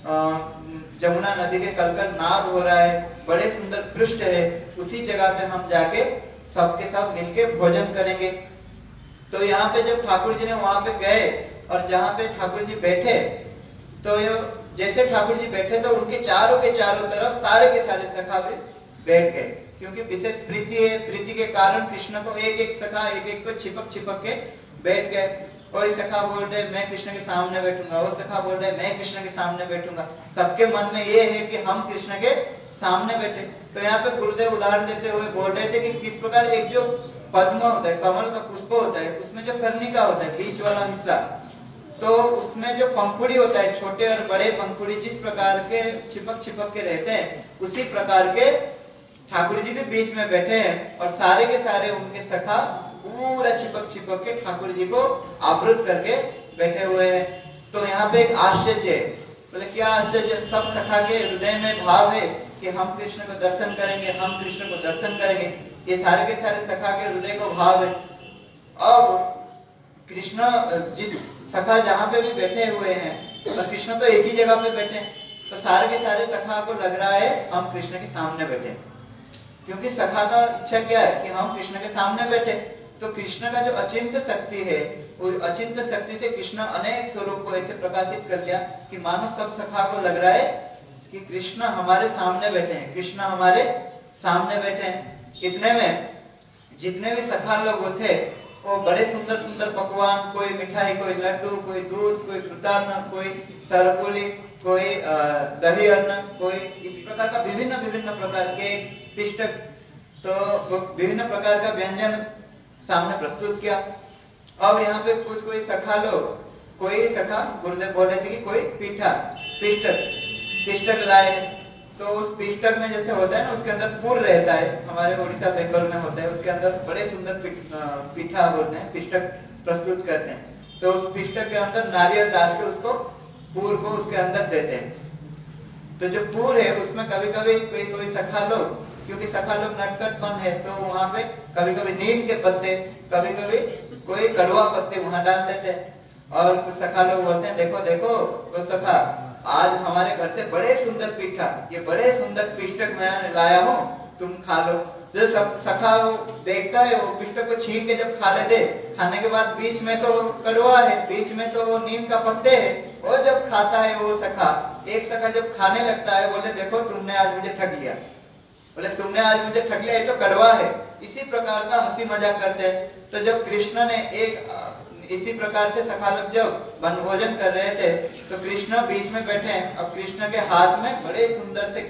जमुना नदी के कलकल नाद हो रहा है, बड़े सुंदर पृष्ठ है, उसी जगह पे हम जाके सबके सब मिलके भोजन करेंगे। तो यहाँ पे जब ठाकुर जी ने वहां पे गए और जहाँ पे ठाकुर जी बैठे, तो जैसे ठाकुर जी बैठे तो उनके चारों के चारों तरफ सारे के सारे सखा भी बैठ गए, क्योंकि विशेष प्रीति है। प्रीति के कारण कृष्ण को एक एक सखा एक एक को छिपक छिपक के बैठ गए। कोई सखा बोल रहे मैं कृष्ण के सामने बैठूंगा, वो सखा बोल रहे मैं कृष्ण के सामने बैठूंगा। सबके मन में ये है कि हम कृष्ण के सामने बैठे। तो यहाँ पे गुरुदेव उदाहरण देते हुए बोल रहे थे कि किस प्रकार एक जो पद्म होता है, कमल का पुष्प होता है, उसमें जो कर्णिका होता है, बीच वाला हिस्सा, तो उसमें जो पंखुड़ी होता है, छोटे और बड़े पंखुड़ी जिस प्रकार के चिपक चिपक के रहते हैं, उसी प्रकार के ठाकुर जी भी बीच में बैठे हैं और सारे के सारे उनके सखा पूरा चिपक चिपक के ठाकुर जी को आवृत करके बैठे हुए हैं। तो यहाँ पे एक आश्चर्य है। बोले क्या आश्चर्य? सब सखा के हृदय में भाव है कि हम कृष्ण को दर्शन करेंगे, हम कृष्ण को दर्शन करेंगे। ये सारे के सारे सखा के हृदय को भाव है। अब कृष्ण जिस सखा जहाँ पे भी बैठे हुए हैं, तो कृष्ण तो एक ही जगह पे बैठे, तो सारे के सारे सखा को लग रहा है हम कृष्ण के सामने बैठे, क्योंकि सखा का इच्छा क्या है कि हम कृष्ण के सामने बैठे। तो कृष्ण का जो अचिंत शक्ति है, वो अचिंत शक्ति से कृष्ण अनेक स्वरूप को ऐसे प्रकाशित कर लिया कि मानो सब सखा को लग रहा है कि कृष्ण हमारे सामने बैठे हैं, कृष्ण हमारे सामने बैठे हैं। इतने में जितने भी सखा लोग थे वो बड़े सुंदर सुंदर पकवान, कोई मिठाई, कोई लड्डू, कोई दूध, कोई कृतार्ण, कोई सरपुली, कोई दही अन्न, कोई इस प्रकार का विभिन्न विभिन्न प्रकार के पिष्टक, तो विभिन्न प्रकार का व्यंजन सामने प्रस्तुत किया। अब यहाँ पे कुछ कोई सखा लोग, कोई सखा गुरुदेव बोल रहे थे कि कोई पीठा पिष्टक पिष्टक लाए, तो उस पिष्टक में जैसे होता है ना, उसके अंदर पूर रहता है, हमारे उड़ीसा बंगाल में होता है, उसके अंदर बड़े सुंदर पीठा बोलते हैं, पिष्टक प्रस्तुत करते हैं। तो उस पिष्टक के अंदर नारियल डाल के उसको पूर को उसके अंदर देते हैं। तो जो पूर है उसमें कभी कभी कोई कोई सखा लोग, क्योंकि सखा लोग नटखटपन है, तो वहाँ पे कभी कभी नीम के पत्ते, कभी कभी कोई कड़वा पत्ते वहाँ डाल देते हैं। और कुछ सखा लोग बोलते हैं देखो देखो वो सखा, आज हमारे घर से बड़े सुंदर पीठा, ये बड़े सुंदर पिष्टक मैं लाया हूँ, तुम खा लो। जो सब सखा वो देखता है, वो पिष्टक को छीन के जब खा लेते, खाने के बाद बीच में तो कड़वा है, बीच में तो वो नीम का पत्ते है, वो जब खाता है वो सखा, एक सखा जब खाने लगता है, बोले देखो तुमने आज मुझे ठग लिया, बोले तुमने आज मुझे ठग लिया, ये तो कड़वा है। इसी प्रकार का हंसी मजाक करते हैं। तो जब कृष्ण ने एक इसी प्रकार से सखा लोग जब वनभोजन कर रहे थे, तो कृष्ण बीच में बैठे हैं। अब कृष्ण के हाथ में बड़े सुंदर से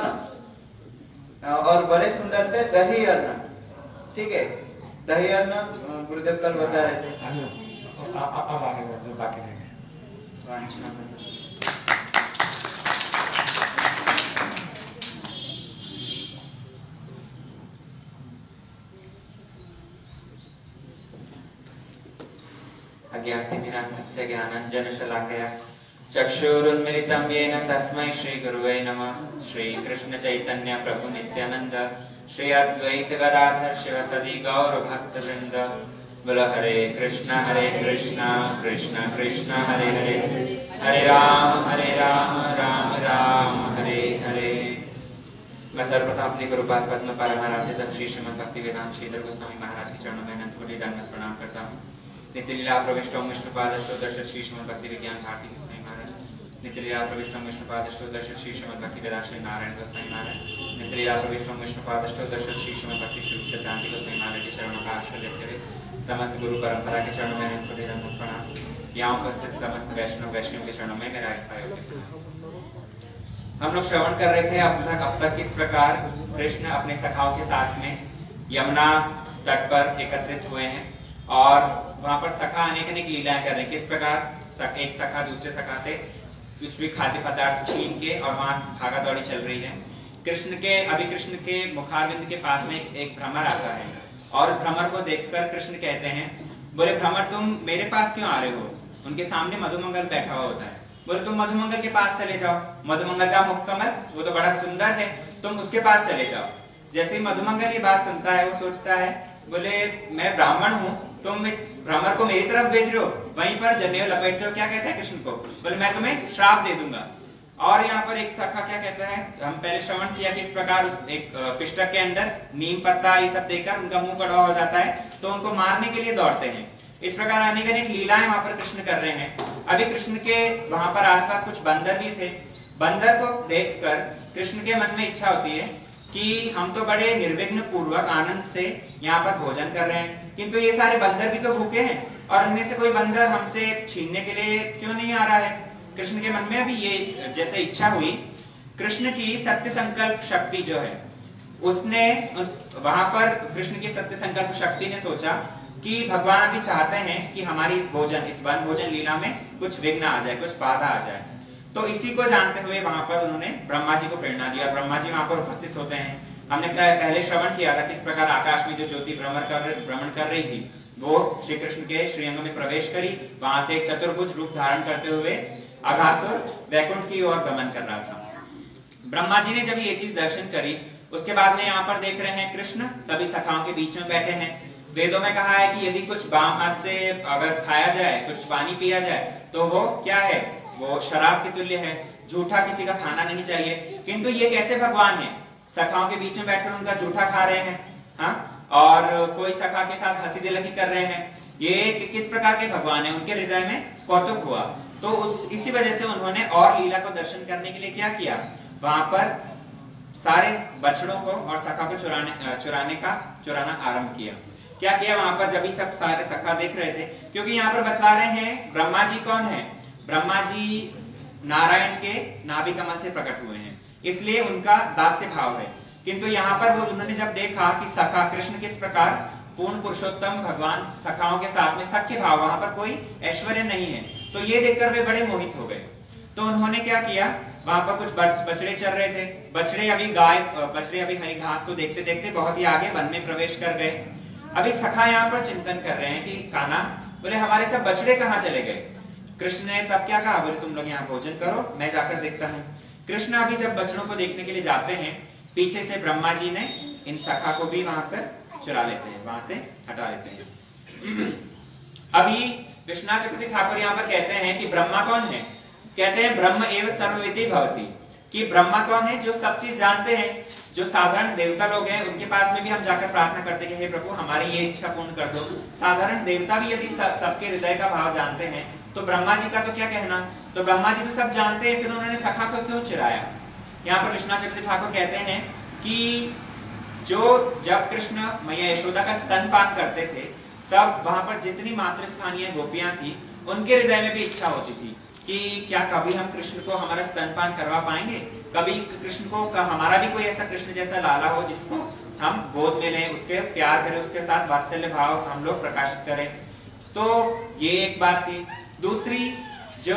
कृतार्ण और बड़े सुंदर से दही अन्न, ठीक है, दही अन्न गुरुदेव कल बता रहे थे। अब आगे बढ़ो, बाकी रह गए। अज्ञातिमिरान्धस्य ज्ञानाञ्जनशलाकया चक्षुरुन्मिलितं येन तस्मै श्रीगुरुवे नमः। श्रीकृष्णचैतन्य प्रभु नित्यानंद श्री अद्वैत गदाधर शिवसदि गौरभक्तवृंद। बोलो हरे कृष्णा हरे कृष्णा कृष्णा कृष्णा हरे हरे, हरे राम हरे राम राम राम हरे हरे। मैं सर्वप्रथम अपने गुरुपाद पद्म परमाराध्य श्री श्रीमद् भक्तिवेदांत श्रीधर गोस्वामी महाराज के चरणों में अनंत कोटि दंडवत प्रणाम करता हूँ। नित्य लीला प्रविष्टों विष्णुपाद अष्टोदश श्री श्रीमद् भक्ति विज्ञान भारती गोस्वामी महाराज। नित्य लीला प्रविष्टों विष्णुपाद अष्टोदश श्री श्रीमद् भक्ति वेदांत श्री नारायण गोस्वामी महाराज। नित्य लीला प्रविष्टों विष्णुपाद अष्टोदश श्री श्रीमद् भक्ति श्री सिद्धांत गोस्वामी महाराज के चरणों का आश्रय लेते हुए समस्त गुरु परंपरा के चरणों में अनंत कोटि दंडवत प्रणाम। यहाँ उपस्थित समस्त वैष्णव वैष्णव के चरणों में मेरा हम लोग श्रवण कर रहे थे अब तक अब तक किस प्रकार कृष्ण अपने सखाओं के साथ में यमुना तट पर एकत्रित हुए हैं और वहां पर सखा अनेक अनेक लीलाएं कर रहे हैं। किस प्रकार एक सखा दूसरे सखा से कुछ भी खाद्य पदार्थ छीन के और वहां भागा दौड़ी चल रही है। कृष्ण के अभी कृष्ण के मुखारविंद के पास में एक, एक भ्रमर आता है और भ्रमर को देखकर कृष्ण कहते हैं, बोले भ्रमर तुम मेरे पास क्यों आ रहे हो? उनके सामने मधुमंगल बैठा हुआ होता है। बोले तुम मधुमंगल के पास चले जाओ, मधुमंगल का मुखकमल वो तो बड़ा सुंदर है, तुम उसके पास चले जाओ। जैसे ही मधुमंगल ये बात सुनता है, वो सोचता है, बोले मैं ब्राह्मण हूँ, तुम इस भ्रमर को मेरी तरफ भेज रहे हो। वहीं पर जनेऊ लपेटते हो क्या कहता है कृष्ण को, बोले मैं तुम्हें श्राप दे दूंगा। और यहाँ पर एक सखा क्या कहता है, हम पहले श्रवण किया कि इस प्रकार एक पिष्टक के अंदर नीम पत्ता ये सब देकर उनका मुंह कड़वा हो जाता है, तो उनको मारने के लिए दौड़ते हैं। इस प्रकार अनेक अनेक लीलाएं वहां पर कृष्ण कर रहे हैं। अभी कृष्ण के वहां पर आसपास कुछ बंदर भी थे। बंदर को देखकर कृष्ण के मन में इच्छा होती है कि हम तो बड़े निर्विघ्न पूर्वक आनंद से यहाँ पर भोजन कर रहे हैं, किंतु ये सारे बंदर भी तो भूखे हैं और उनमें से कोई बंदर हमसे छीनने के लिए क्यों नहीं आ रहा है। कृष्ण के मन में अभी ये जैसे इच्छा हुई, कृष्ण की सत्य संकल्प शक्ति जो है उसने वहां पर कृष्ण की सत्य संकल्प शक्ति ने सोचा कि भगवान अभी चाहते हैं कि हमारी इस भोजन इस वन भोजन लीला में कुछ विघ्न आ जाए, कुछ बाधा आ जाए। तो इसी को जानते हुए वहां पर उन्होंने ब्रह्मा जी को प्रेरणा दिया। ब्रह्मा जी वहां पर उपस्थित होते हैं। हमने पहले श्रवण किया था कि इस प्रकार आकाश में जो ज्योति भ्रमण कर भ्रमण कर रही थी वो श्री कृष्ण के श्रीअंग में प्रवेश करी, वहां से एक चतुर्भुज रूप धारण करते हुए अघासुर वैकुंठ की ओर गमन कर रहा था। ब्रह्मा जी ने जब ये चीज दर्शन करी, उसके बाद में यहाँ पर देख रहे हैं कृष्ण सभी सखाओं के बीच में बैठे हैं। वेदों में कहा है कि यदि कुछ बाम हाथ से अगर खाया जाए, कुछ पानी पिया जाए, तो वो क्या है, वो शराब के तुल्य है। झूठा किसी का खाना नहीं चाहिए। किंतु ये कैसे भगवान है, सखाओं के बीच में बैठकर उनका झूठा खा रहे हैं, हाँ, और कोई सखा के साथ हंसी दिलकी कर रहे हैं। ये किस प्रकार के भगवान है, उनके हृदय में कौतुक हुआ। तो उस इसी वजह से उन्होंने और लीला को दर्शन करने के लिए क्या किया, वहां पर सारे बछड़ों को और सखा को चुराने चुराने का चुराना आरंभ किया। क्या किया वहां पर, जब सब सारे सखा देख रहे थे, क्योंकि यहाँ पर बता रहे हैं ब्रह्मा जी कौन है, ब्रह्मा जी नारायण के नाभि कमल से प्रकट हुए हैं, इसलिए उनका दास्य भाव है। किंतु यहाँ पर वो उन्होंने जब देखा कि सखा कृष्ण किस प्रकार पूर्ण पुरुषोत्तम भगवान सखाओं के साथ में सख्य भाव, वहां पर कोई ऐश्वर्य नहीं है, तो ये देखकर वे बड़े मोहित हो गए। तो उन्होंने क्या किया, वहां पर कुछ बछड़े चल रहे थे, बछड़े अभी गाय बछड़े अभी हरी घास को देखते देखते बहुत ही आगे वन में प्रवेश कर गए। अभी सखा यहाँ पर चिंतन कर रहे हैं कि कान्हा, बोले हमारे सब बछड़े कहाँ चले गए। कृष्ण ने तब क्या कहा, बोले तुम लोग यहाँ भोजन करो, मैं जाकर देखता हूँ। कृष्ण अभी जब बछड़ों को देखने के लिए जाते हैं, पीछे से ब्रह्मा जी ने इन सखा को भी वहां पर चुरा लेते हैं, वहां से हटा लेते हैं। अभी विश्वनाथ चक्रवर्ती ठाकुर यहाँ पर कहते हैं कि ब्रह्मा कौन है, कहते हैं ब्रह्म एव सर्वविदित भवति, कि ब्रह्मा कौन है, जो सब चीज जानते हैं। जो साधारण देवता लोग हैं उनके पास में भी हम जाकर प्रार्थना करते हैं कि हे प्रभु हमारी ये इच्छा पूर्ण कर दो। साधारण देवता भी यदि सबके हृदय का भाव जानते हैं तो ब्रह्मा जी का तो क्या कहना। तो ब्रह्मा जी तो सब जानते हैं, फिर उन्होंने सखा को क्यों चिराया। यहाँ पर विश्वनाथ चक्रवर्ती ठाकुर कहते हैं कि जो जब कृष्ण मैया यशोदा का स्तनपान करते थे, तब वहां पर जितनी मातृस्थानीय गोपियां थी उनके हृदय में भी इच्छा होती थी कि क्या कभी हम कृष्ण को हमारा स्तनपान करवा पाएंगे, कभी कृष्ण को हमारा भी कोई ऐसा कृष्ण जैसा लाला हो जिसको हम गोद में लें, उसके प्यार करें, उसके साथ वात्सल्य भाव हम लोग प्रकाशित करें। तो ये एक बात थी। दूसरी, जो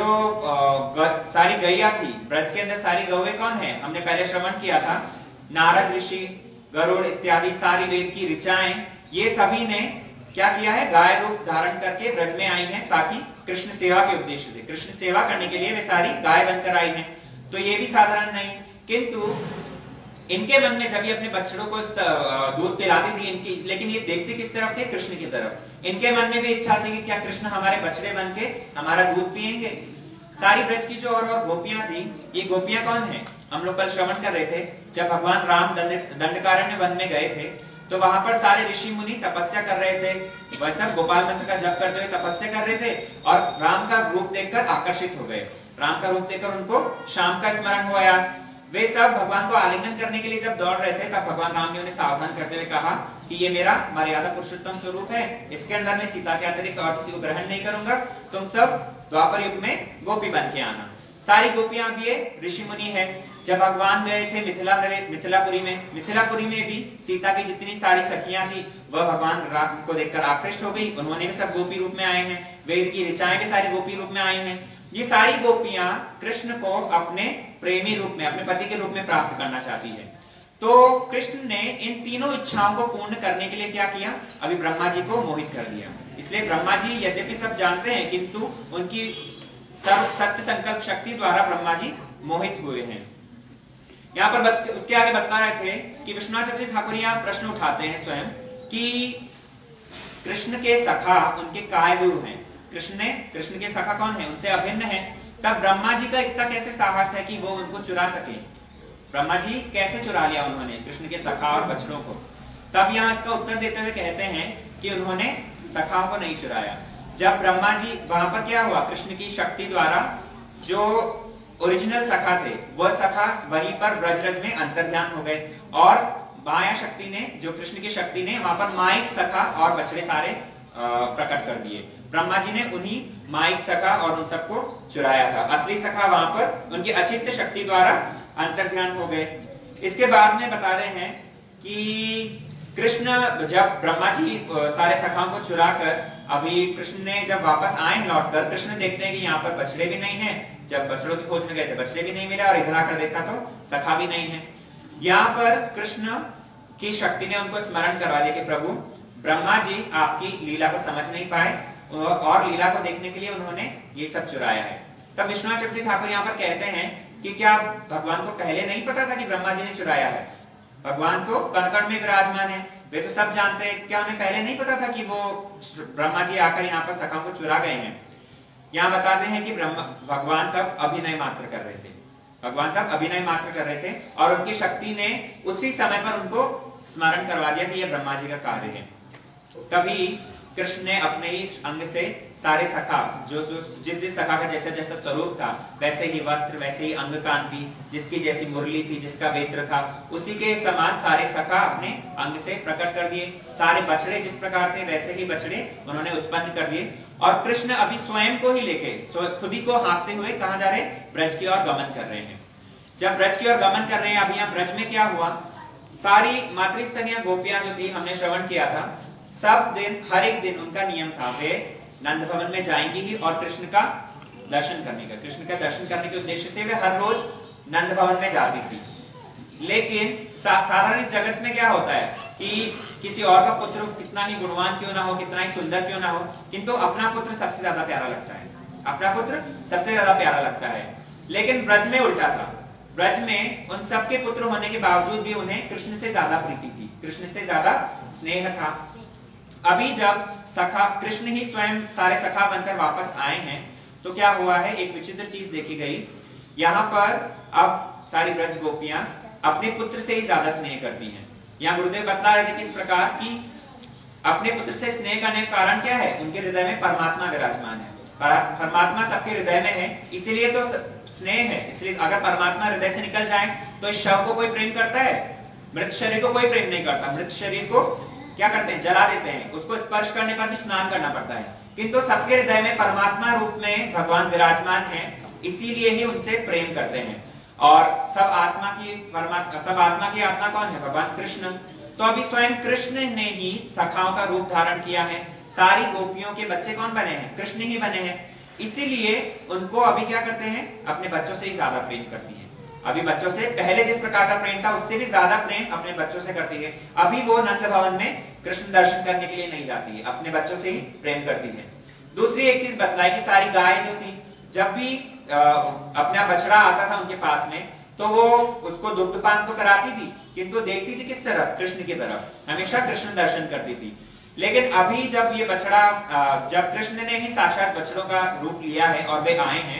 ग, सारी गैया थी ब्रज के अंदर, सारी गौवे कौन है, हमने पहले श्रवण किया था, नारद ऋषि, गरुड़ इत्यादि सारी वेद की ऋचाएं, ये सभी ने क्या किया है, गाय रूप धारण करके ब्रज में आई हैं, ताकि कृष्ण सेवा के उद्देश्य से, कृष्ण सेवा करने के लिए वे सारी गाय बनकर आई हैं। तो ये भी साधारण नहीं, किंतु इनके मन में जब ये अपने बच्चों को दूध पिलाती थी इनकी, लेकिन ये देखते किस तरफ थे, कृष्ण की तरफ। इनके मन में भी इच्छा थी कि क्या कृष्ण हमारे बछड़े बन के हमारा दूध पिएंगे। सारी ब्रज की जो और और गोपियां थी, ये गोपियां कौन है, हम लोग कल श्रवण कर रहे थे, जब भगवान राम दंडकारण्य वन में गए थे तो वहां पर सारे ऋषि मुनि तपस्या कर रहे थे, वह सब गोपाल मंत्र का जप करते हुए तपस्या कर रहे थे और राम का रूप देखकर आकर्षित हो गए। राम का रूप देखकर उनको शाम का स्मरण हुआ यार। वे सब भगवान को आलिंगन करने के लिए जब दौड़ रहे थे, तब भगवान राम ने उन्हें सावधान करते हुए कहा कि ये मेरा मर्यादा पुरुषोत्तम स्वरूप है, इसके अंदर मैं सीता के अतिरिक्त और किसी को ग्रहण नहीं करूंगा, तुम सब द्वापर युग में गोपी बन के आना। सारी गोपियां भी ऋषि मुनि है। जब भगवान गए थे मिथिला मिथिलापुरी में, मिथिलापुरी में भी सीता की जितनी सारी सखियां थी वह भगवान राम को देखकर आकृष्ट हो गई, उन्होंने भी सब गोपी रूप में आए हैं, वेद की ऋचाएं भी सारी गोपी रूप में आई हैं। ये सारी गोपियां कृष्ण को अपने प्रेमी रूप में, अपने पति के रूप में प्राप्त करना चाहती है। तो कृष्ण ने इन तीनों इच्छाओं को पूर्ण करने के लिए क्या किया, अभी ब्रह्मा जी को मोहित कर दिया। इसलिए ब्रह्मा जी यद्यपि सब जानते हैं, किंतु उनकी सब सत्य संकल्प शक्ति द्वारा ब्रह्मा जी मोहित हुए हैं। यहाँ पर बत, उसके आगे बता रहे थे कि विश्वनाथ चक्रवर्ती ठाकुर यहाँ प्रश्न उठाते हैं स्वयं कि कृष्ण के सखा उनके काय गुरु हैं। कृष्ण ने कृष्ण के सखा कौन है? उनसे अभिन्न है। तब ब्रह्मा जी का इतना कैसे साहस है कि वो उनको चुरा सके? ब्रह्मा जी कैसे चुरा लिया उन्होंने कृष्ण के सखा और बछड़ों को? तब यहाँ इसका उत्तर देते हुए कहते हैं कि उन्होंने सखाओं को नहीं चुराया। जब ब्रह्मा जी वहां पर क्या हुआ, कृष्ण की शक्ति द्वारा जो ओरिजिनल सखा थे वह सखा वहीं पर ब्रजरज में अंतर्ध्यान हो गए और माया शक्ति ने, जो कृष्ण की शक्ति ने वहां पर माइक सखा और बछड़े सारे प्रकट कर दिए। ब्रह्मा जी ने उन्हीं माइक सखा और उन सबको चुराया था। असली सखा वहां पर उनकी अचिंत्य शक्ति द्वारा अंतर्ध्यान हो गए। इसके बाद में बता रहे हैं कि कृष्ण जब ब्रह्मा जी सारे सखाओं को चुरा कर अभी कृष्ण ने जब वापस आए लौटकर, कृष्ण देखते हैं कि यहाँ पर बछड़े भी नहीं हैं। जब बछड़ों की खोज में गए थे बछड़े भी नहीं मिले और इधर आकर देखा तो सखा भी नहीं है। यहाँ पर कृष्ण की शक्ति ने उनको स्मरण करवा दिया कि प्रभु ब्रह्मा जी आपकी लीला को समझ नहीं पाए और लीला को देखने के लिए उन्होंने ये सब चुराया है। तब विश्वनाथ चक्रवर्ती ठाकुर यहाँ पर कहते हैं कि क्या भगवान को पहले नहीं पता था कि ब्रह्मा जी ने चुराया है? भगवान तो कण-कण में विराजमान है, वे तो सब जानते हैं। क्या उन्हें पहले नहीं पता था कि वो ब्रह्मा जी आकर यहाँ पर सखा को चुरा गए हैं? यहाँ बताते हैं कि ब्रह्मा भगवान तब अभिनय मात्र कर रहे थे। भगवान तब अभिनय मात्र कर रहे थे और उनकी शक्ति ने उसी समय पर उनको स्मरण करवा दिया कि यह ब्रह्मा जी का कार्य है। तभी कृष्ण ने अपने ही अंग से सारे सखा, जो जिस जिस सखा का जैसा जैसा स्वरूप था वैसे ही वस्त्र, वैसे ही अंग कांति, जिसकी जैसी मुरली थी, जिसका वेत्र था, उसी के समान सारे सखा अपने अंग से प्रकट कर दिए। सारे बछड़े जिस प्रकार थे वैसे ही बछड़े उन्होंने उत्पन्न कर दिए और कृष्ण अभी स्वयं को ही लेके खुद ही को हाँकते हुए कहाँ जा रहे हैं? ब्रज की ओर गमन कर रहे हैं। जब ब्रज की ओर गमन कर रहे हैं, अभी यहाँ ब्रज में क्या हुआ, सारी मातृस्तनीय गोपियां जो थी, हमने श्रवण किया था, सब दिन हर एक दिन उनका नियम था वे नंद भवन में जाएंगी ही और कृष्ण का दर्शन करने का कृष्ण का दर्शन करने के उद्देश्य से वे हर रोज नंद भवन में जाती थी। लेकिन सा, साधारण इस जगत में क्या होता है कि किसी और का पुत्र कितना ही गुणवान क्यों ना हो, कितना ही सुंदर क्यों ना हो, किंतु अपना पुत्र सबसे ज्यादा प्यारा लगता है। अपना पुत्र सबसे ज्यादा प्यारा लगता है। लेकिन ब्रज में उल्टा था। ब्रज में उन सबके पुत्र होने के बावजूद भी उन्हें कृष्ण से ज्यादा प्रीति थी, कृष्ण से ज्यादा स्नेह था। अभी जब सखा कृष्ण ही स्वयं सारे सखा बनकर वापस आए हैं तो क्या हुआ है, एक विचित्र चीज देखी गई। यहाँ पर अब सारी ब्रज गोपियां अपने पुत्र से ही ज्यादा स्नेह करती हैं। यहाँ गुरुदेव बता रहे थे किस प्रकार की अपने पुत्र से स्नेह करने का कारण क्या है, उनके हृदय में परमात्मा विराजमान है। परमात्मा सबके हृदय में है, इसीलिए तो स्नेह है। इसलिए अगर परमात्मा हृदय से निकल जाए तो इस शव को कोई प्रेम करता है? मृत शरीर को कोई प्रेम नहीं करता। मृत शरीर को क्या करते हैं? जला देते हैं। उसको स्पर्श करने पर भी स्नान करना पड़ता है। किंतु सबके हृदय में परमात्मा रूप में भगवान विराजमान है, इसीलिए ही उनसे प्रेम करते हैं। और सब आत्मा की परमात्मा सब आत्मा की आत्मा कौन है? भगवान कृष्ण। तो अभी स्वयं कृष्ण ने ही सखाओं का रूप धारण किया है। सारी गोपियों के बच्चे कौन बने हैं? कृष्ण ही बने हैं। इसीलिए उनको अभी क्या करते हैं? अपने बच्चों से ही ज्यादा प्रेम करती है। अभी बच्चों से पहले जिस प्रकार का प्रेम था उससे भी ज्यादा प्रेम अपने बच्चों से करती है। अभी वो नंद भवन में कृष्ण दर्शन करने के लिए नहीं जाती है, अपने बच्चों से ही प्रेम करती है। दूसरी एक चीज बतलाई कि सारी गाय जो थी, जब भी आ, अपना बछड़ा आता था उनके पास में तो वो उसको दुग्धपान तो कराती थी, किंतु देखती थी किस तरफ? कृष्ण की तरफ, हमेशा कृष्ण दर्शन करती थी। लेकिन अभी जब ये बछड़ा, जब कृष्ण ने ही साक्षात बछड़ों का रूप लिया है और वे आए हैं,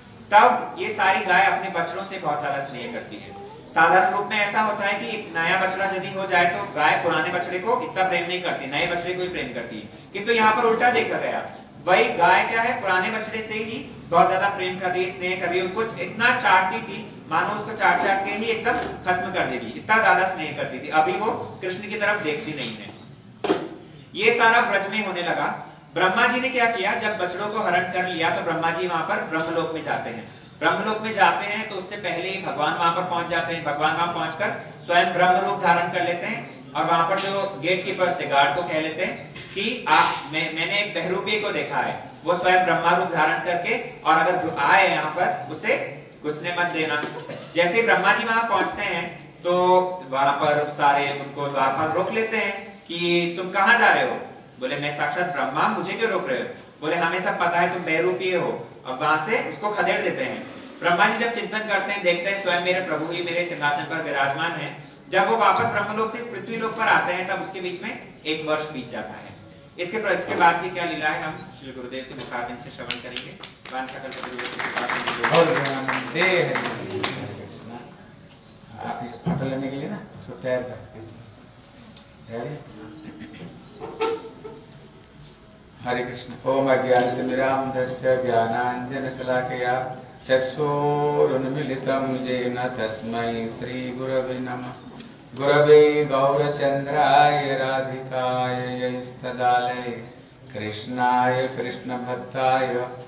तब ये सारी गाय अपने बछड़ों से बहुत ज्यादा स्नेह करती है। साधारण रूप में ऐसा होता है कि एक नया बछड़ा यदि हो जाए तो गाय पुराने बछड़े को इतना प्रेम नहीं करती, नए बछड़े को ही प्रेम करती है। किंतु यहाँ पर उल्टा देखा गया, वही गाय क्या है? पुराने बछड़े से ही बहुत ज्यादा प्रेम कर रही, स्नेह कर रही, उनको इतना चाटती थी मानो उसको चाट चाट के ही एकदम खत्म कर देती, इतना ज्यादा स्नेह करती थी। अभी वो कृष्ण की तरफ देखती नहीं है। ये सारा ब्रज में होने लगा। ब्रह्मा जी ने क्या किया, जब बछड़ों को हरण कर लिया तो ब्रह्मा जी वहां पर ब्रह्मलोक में जाते हैं। ब्रह्मलोक में जाते हैं तो उससे पहले ही भगवान वहां पर पहुंच जाते हैं। भगवान वहां पहुंचकर स्वयं ब्रह्म रूप धारण कर लेते हैं और वहां पर जो गेट कीपर थे, गार्ड को कह लेते हैं कि आप मैं, मैंने एक बहरूपी को देखा है, वो स्वयं ब्रह्मा रूप धारण करके, और अगर आए यहाँ पर उसे घुसने मत देना। जैसे ब्रह्मा जी वहां पहुंचते हैं तो वहां पर सारे उनको द्वार पर रोक लेते हैं कि तुम कहाँ जा रहे हो? बोले मैं साक्षात ब्रह्मा, मुझे क्यों रोक रहे हो? बोले हमें सब पता है तुम बहरूपी हो, और वहां से उसको खदेड़ देते हैं। ब्रह्मा जी जब चिंतन करते हैं, देखते हैं स्वयं मेरे प्रभु ही मेरे सिंहासन पर विराजमान है। जब वो वापस ब्रह्मलोक से इस पृथ्वी लोक पर आते हैं, तब उसके बीच में एक वर्ष बीत जाता है। इसके इसके बाद की क्या लीला है, हम श्री गुरुदेव के मुखारबिंद से श्रवण करेंगे। वांछा कल्पतरुभ्यश्च फोटो लेने के लिए ना उसको तैयार करते हैं। हरे कृष्ण। ओम अज्ञानतिमिरान्धस्य ज्ञानाञ्जनशलाकया चक्षुरुन्मीलितं येन तस्मै श्रीगुरवे नमः। गुरवे गौरचन्द्राय राधिकाय यैस्तदालये कृष्णाय कृष्णभक्ताय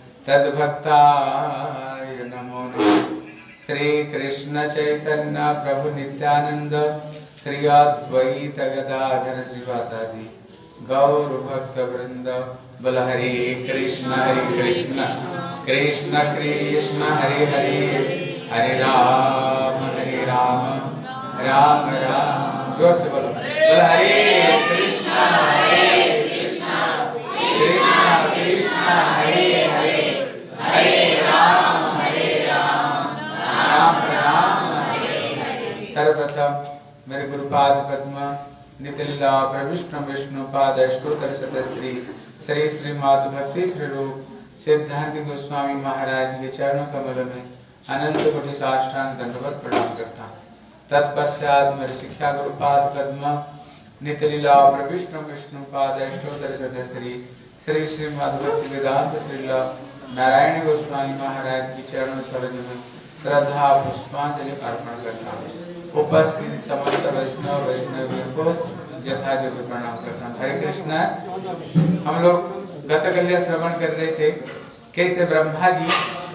तद्भक्ताय नमो नमः। श्री कृष्ण चैतन्य प्रभु नित्यानंद श्री अद्वैत गदाधर शिवासादि गौर भक्त वृंद। बोल हरे कृष्ण हरे कृष्ण कृष्ण कृष्ण हरे हरे, हरे राम हरे राम राम राम। जोर से बोलो, बोल हरे कृष्ण हरे कृष्ण कृष्ण कृष्ण हरे हरे, हरे राम हरे राम राम राम हरे हरे। सर्वप्रथम मेरे गुरुपाद पद्म नितिला प्रविष्णु विष्णु पाद अष्टोत्तर शतश्री श्री श्रीमद् भक्ति श्री रूप सिद्धांत गोस्वामी महाराज के चरणों कमल में अनंत कोटि साष्टांग दंडवत प्रणाम करता हूँ। तत्पश्चात मेरे शिक्षा गुरुपाद पद्म नितिला प्रविष्णु विष्णु पाद अष्टोत्तर शतश्री श्री श्रीमद् भक्ति वेदांत श्रीला नारायण गोस्वामी महाराज की चरणों सरोज में श्रद्धा पुष्पांजलि अर्पण करता हूँ। उपस्थित समस्त वैष्णव वैष्णवियों को यथायोग्य प्रणाम करता हूँ। हरे कृष्ण। हम लोग गतकल्य श्रवण कर रहे थे कैसे ब्रह्मा जी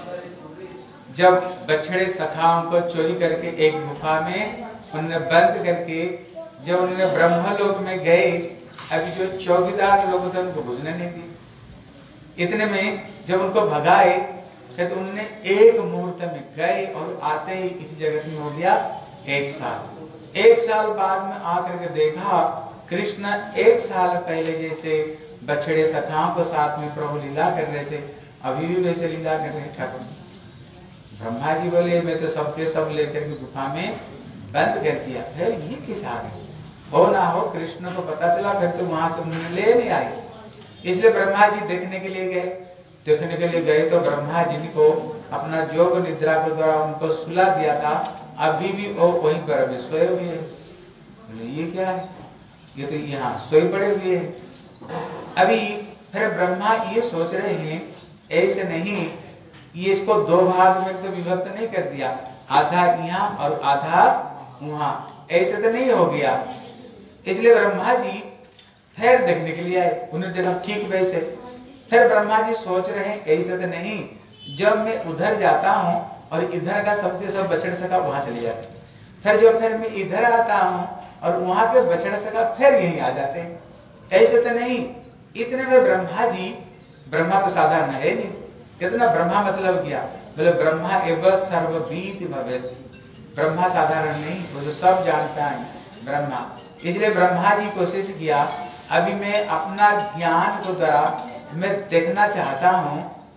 जब बछड़े सखाओं को चोरी करके एक गुफा में उन्हें बंद करके जब उन्होंने ब्रह्मलोक में गए, अभी जो चौकीदार लोग थे उनको घुसने नहीं दी। इतने में जब उनको भगाए तो उन्होंने एक मुहूर्त में गए और आते ही इस जगत में हो गया एक साल। एक साल बाद में आकर के देखा कृष्ण एक साल पहले जैसे बछड़े सखाओं को साथ में प्रभु लीला कर रहे थे, अभी भी वैसे लीला कर रहे ठाकुर। ब्रह्मा जी बोले मैं तो सबके सब लेकर के गुफा में बंद कर दिया, फिर ये किस आ गए? हो ना हो कृष्ण को पता चला, फिर तो वहां से उन्होंने ले नहीं आए। इसलिए ब्रह्मा जी देखने के लिए गए। देखने के लिए गए तो ब्रह्मा जी को अपना योग निद्रा के द्वारा उनको सुला दिया था, अभी भी वो वहीं पर अभी सोए हुए हैं। बोले ये क्या है? ये तो यहाँ सोए पड़े हुए हैं। अभी फिर ब्रह्मा ये सोच रहे हैं ऐसे नहीं, ये इसको दो भाग में तो विभक्त नहीं कर दिया, आधा यहाँ और आधा वहाँ, ऐसे तो नहीं हो गया। इसलिए ब्रह्मा जी फिर देखने के लिए आए। उन्हें जब ठीक वैसे फिर ब्रह्मा जी सोच रहे हैं ऐसे तो नहीं, जब मैं उधर जाता हूँ और इधर का सबके सब बछड़ सका वहां चले जाते, फिर जो फिर मैं इधर आता हूँ और वहां के बछड़ सका फिर यहीं आ जाते हैं, ऐसे तो नहीं। इतने में ब्रह्मा जी, ब्रह्मा तो साधारण है नहीं, कितना ब्रह्मा मतलब क्या? बोले ब्रह्मा एवं सर्वविद भवेत्। ब्रह्मा साधारण नहीं, वो जो सब जानता है ब्रह्मा। इसलिए ब्रह्मा जी कोशिश किया, अभी मैं अपना ज्ञान को द्वारा मैं देखना चाहता हूँ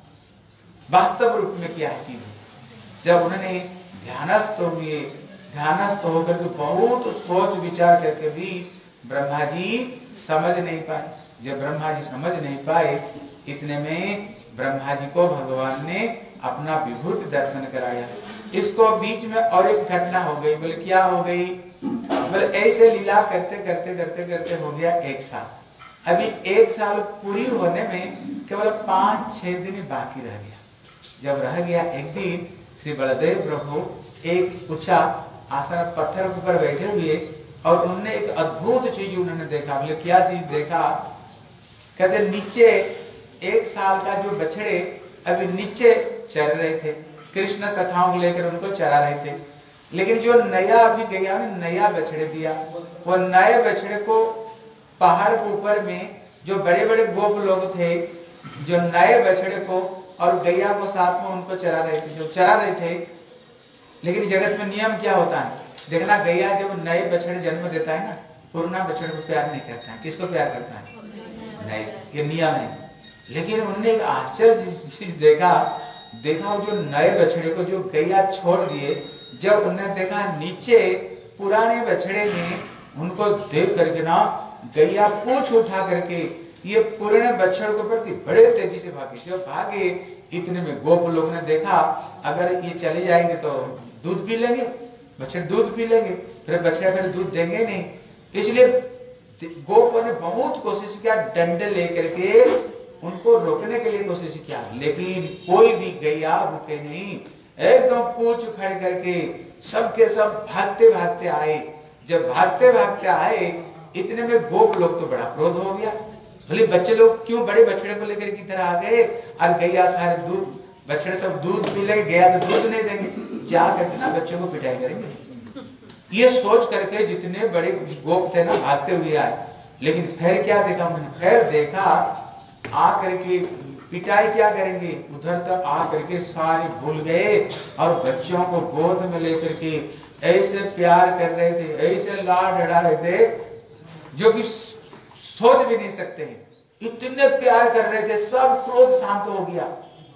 वास्तव रूप में क्या चीज है। जब उन्होंने ध्यानस्थ हुए, ध्यानस्थ होकर के बहुत सोच विचार करके भी ब्रह्मा जी समझ नहीं पाए। जब ब्रह्मा जी समझ नहीं पाए, इतने में ब्रह्मा जी को भगवान ने अपना विभूति दर्शन कराया। इसको बीच में और एक घटना हो गई। बोले क्या हो गई? बोले ऐसे लीला करते करते करते करते हो गया एक साल। अभी एक साल पूरी होने में केवल पांच छह दिन बाकी रह गया। जब रह गया, एक दिन श्री बलदेव प्रभु एक ऊंचा आसन पत्थर के ऊपर बैठे हुए और उन्होंने एक अद्भुत चीज उन्होंने देखा। बोले क्या चीज देखा? कहते नीचे एक साल का जो बछड़े अभी नीचे चर रहे थे, कृष्ण सखाओं को लेकर उनको चरा रहे थे। लेकिन जो नया अभी गया ने नया बछड़े दिया, वो नए बछड़े को पहाड़ के ऊपर में जो बड़े बड़े गोप लोग थे, जो नए बछड़े को और गैया को साथ में उनको चरा रहे थे, जो चरा रहे थे। लेकिन जगत में नियम क्या होता है? देखना, गैया जब नए बछड़े जन्म देता है ना, पुराना बछड़े को प्यार नहीं करता है। किसको प्यार करता है? नहीं, ये नियम है। लेकिन उन्होंने एक आश्चर्य चीज देखा। देखा वो जो नए बछड़े को जो गैया छोड़ दिए, जब उन्हें देखा नीचे पुराने बछड़े में, उनको देख करके ना गैया पूछ उठा करके ये पुराने बछड़े के प्रति बड़े तेजी से भागे। जब भागे इतने में गोप लोग ने देखा अगर ये चले जाएंगे तो दूध पी लेंगे, बछड़े दूध पी लेंगे, फिर बछड़े फिर दूध देंगे नहीं। इसलिए गोपों ने बहुत कोशिश किया, डंडे लेकर के उनको रोकने के लिए कोशिश किया, लेकिन कोई भी गैया रुके नहीं। एकदम पूछ खड़े करके सबके सब भागते भागते आए। जब भागते भागते आए इतने में गोप लोग तो बड़ा क्रोध हो गया, बोले बच्चे लोग क्यों बड़े बछड़े को लेकर की तरह आ गए, और गैया सारे दूध बछड़े सब दूध पी लेंगे, गैया तो दूध नहीं देंगे, जा करके ना बच्चों को पिटाई करेंगे। ये सोच करके जितने बड़े गोप थे ना भागते हुए आए, लेकिन फिर क्या देखा उन्होंने, फिर देखा आकर के पिटाई क्या करेंगे, उधर तक आकर के सारे भूल गए और बच्चों को गोद में लेकर के ऐसे प्यार कर रहे थे, ऐसे लाड लड़ा रहे थे जो कि सोच भी नहीं सकते हैं, इतने प्यार कर रहे थे। सब क्रोध शांत हो गया।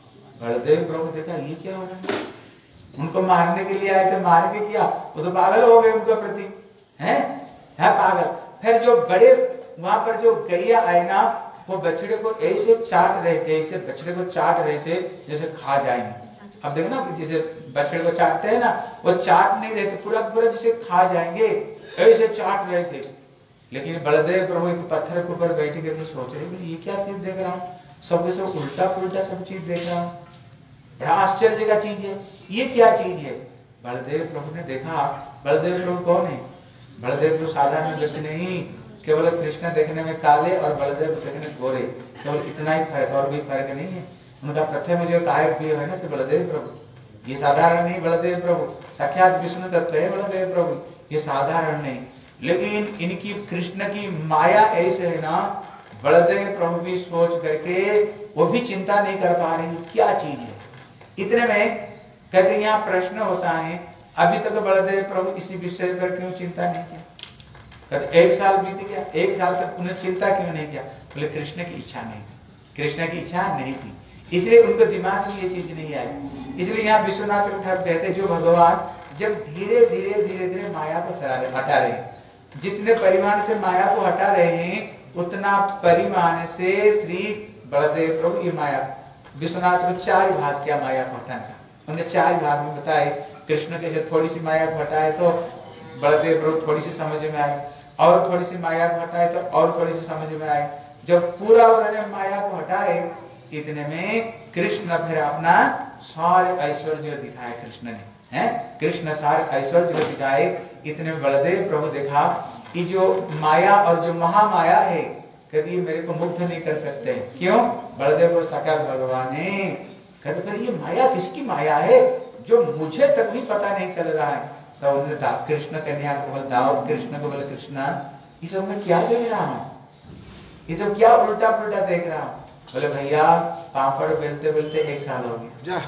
बलदेव प्रभु देखा ये क्या हो रहा है, उनको मारने के लिए आए थे, मार के किया, वो तो पागल हो गए उनके प्रति, हैं है पागल। फिर जो बड़े वहां पर जो गैया आए ना, वो बछड़े को ऐसे चाट रहे थे, ऐसे बछड़े को चाट रहे थे जैसे खा जाएंगे। अब देखो ना जैसे बछड़े को चाटते हैं ना, वो चाट नहीं रहे थे, पूरा पूरा जैसे खा जाएंगे ऐसे चाट रहे थे। लेकिन बलदेव प्रभु एक पत्थर के ऊपर बैठे के सोच रहे ये क्या चीज देख रहा हूँ, सबके सब उल्टा पुल्टा सब चीज देख रहा हूँ, बड़ा आश्चर्य का चीज है, ये क्या चीज है। बलदेव प्रभु ने देखा, बलदेव प्रभु कौन है, बलदेव प्रभु साधारण व्यक्ति नहीं, केवल कृष्ण देखने में काले और बलदेव देखने में गोरे, केवल इतना ही फर्क, और भी फर्क नहीं है। उनका प्रथम जो कायक भी है ना तो बलदेव प्रभु, ये साधारण नहीं, बलदेव प्रभु साक्षात विष्णु तत्व है बलदेव प्रभु, ये साधारण नहीं। लेकिन इनकी कृष्ण की माया ऐसे है ना, बलदेव प्रभु भी सोच करके वो भी चिंता नहीं कर पा रहे क्या चीज है। इतने में कहते यहाँ प्रश्न होता है, अभी तक तो बलदेव प्रभु इसी विषय पर क्यों चिंता नहीं किया, कहते एक साल बीत गया, एक साल तक उन्हें चिंता क्यों नहीं किया, बोले कृष्ण की इच्छा नहीं थी, कृष्ण की इच्छा नहीं थी, इसलिए उनके दिमाग में ये चीज नहीं आई। इसलिए यहाँ विश्वनाथ ठाकुर कहते जो भगवान जब धीरे धीरे धीरे धीरे माया को हटा रहे, जितने परिमाण से माया को हटा रहे हैं उतना परिमाण से श्री बलदेव प्रभु ये माया, विश्वनाथ को चार भाग किया माया को हटाना, उन्हें चार भाग में बताए। कृष्ण के से थोड़ी सी माया को हटाए तो बलदेव प्रभु थोड़ी सी समझ में आए, और थोड़ी सी माया को हटाए तो और थोड़ी सी समझ में आए। जब पूरा उन्होंने माया को हटाए इतने में कृष्ण फिर अपना सारे ऐश्वर्य दिखाए, कृष्ण ने हैं कृष्ण सारे ऐश्वर्य दिखाए। इतने में बलदेव प्रभु देखा कि जो माया और जो महामाया है कभी मेरे को मुक्त नहीं कर सकते, क्यों, बलदेव प्रभु साक्षात भगवान है। कहते पर ये माया किसकी माया है जो मुझे तक भी पता नहीं चल रहा है। तो उन्होंने कृष्ण कन्या को बोल दाओ, कृष्ण को बोले कृष्णा ये सब मैं क्या देख रहा हूँ, ये सब क्या उल्टा पुल्टा देख रहा हूँ। बोले भैया पापड़ बेलते बेलते एक साल हो गया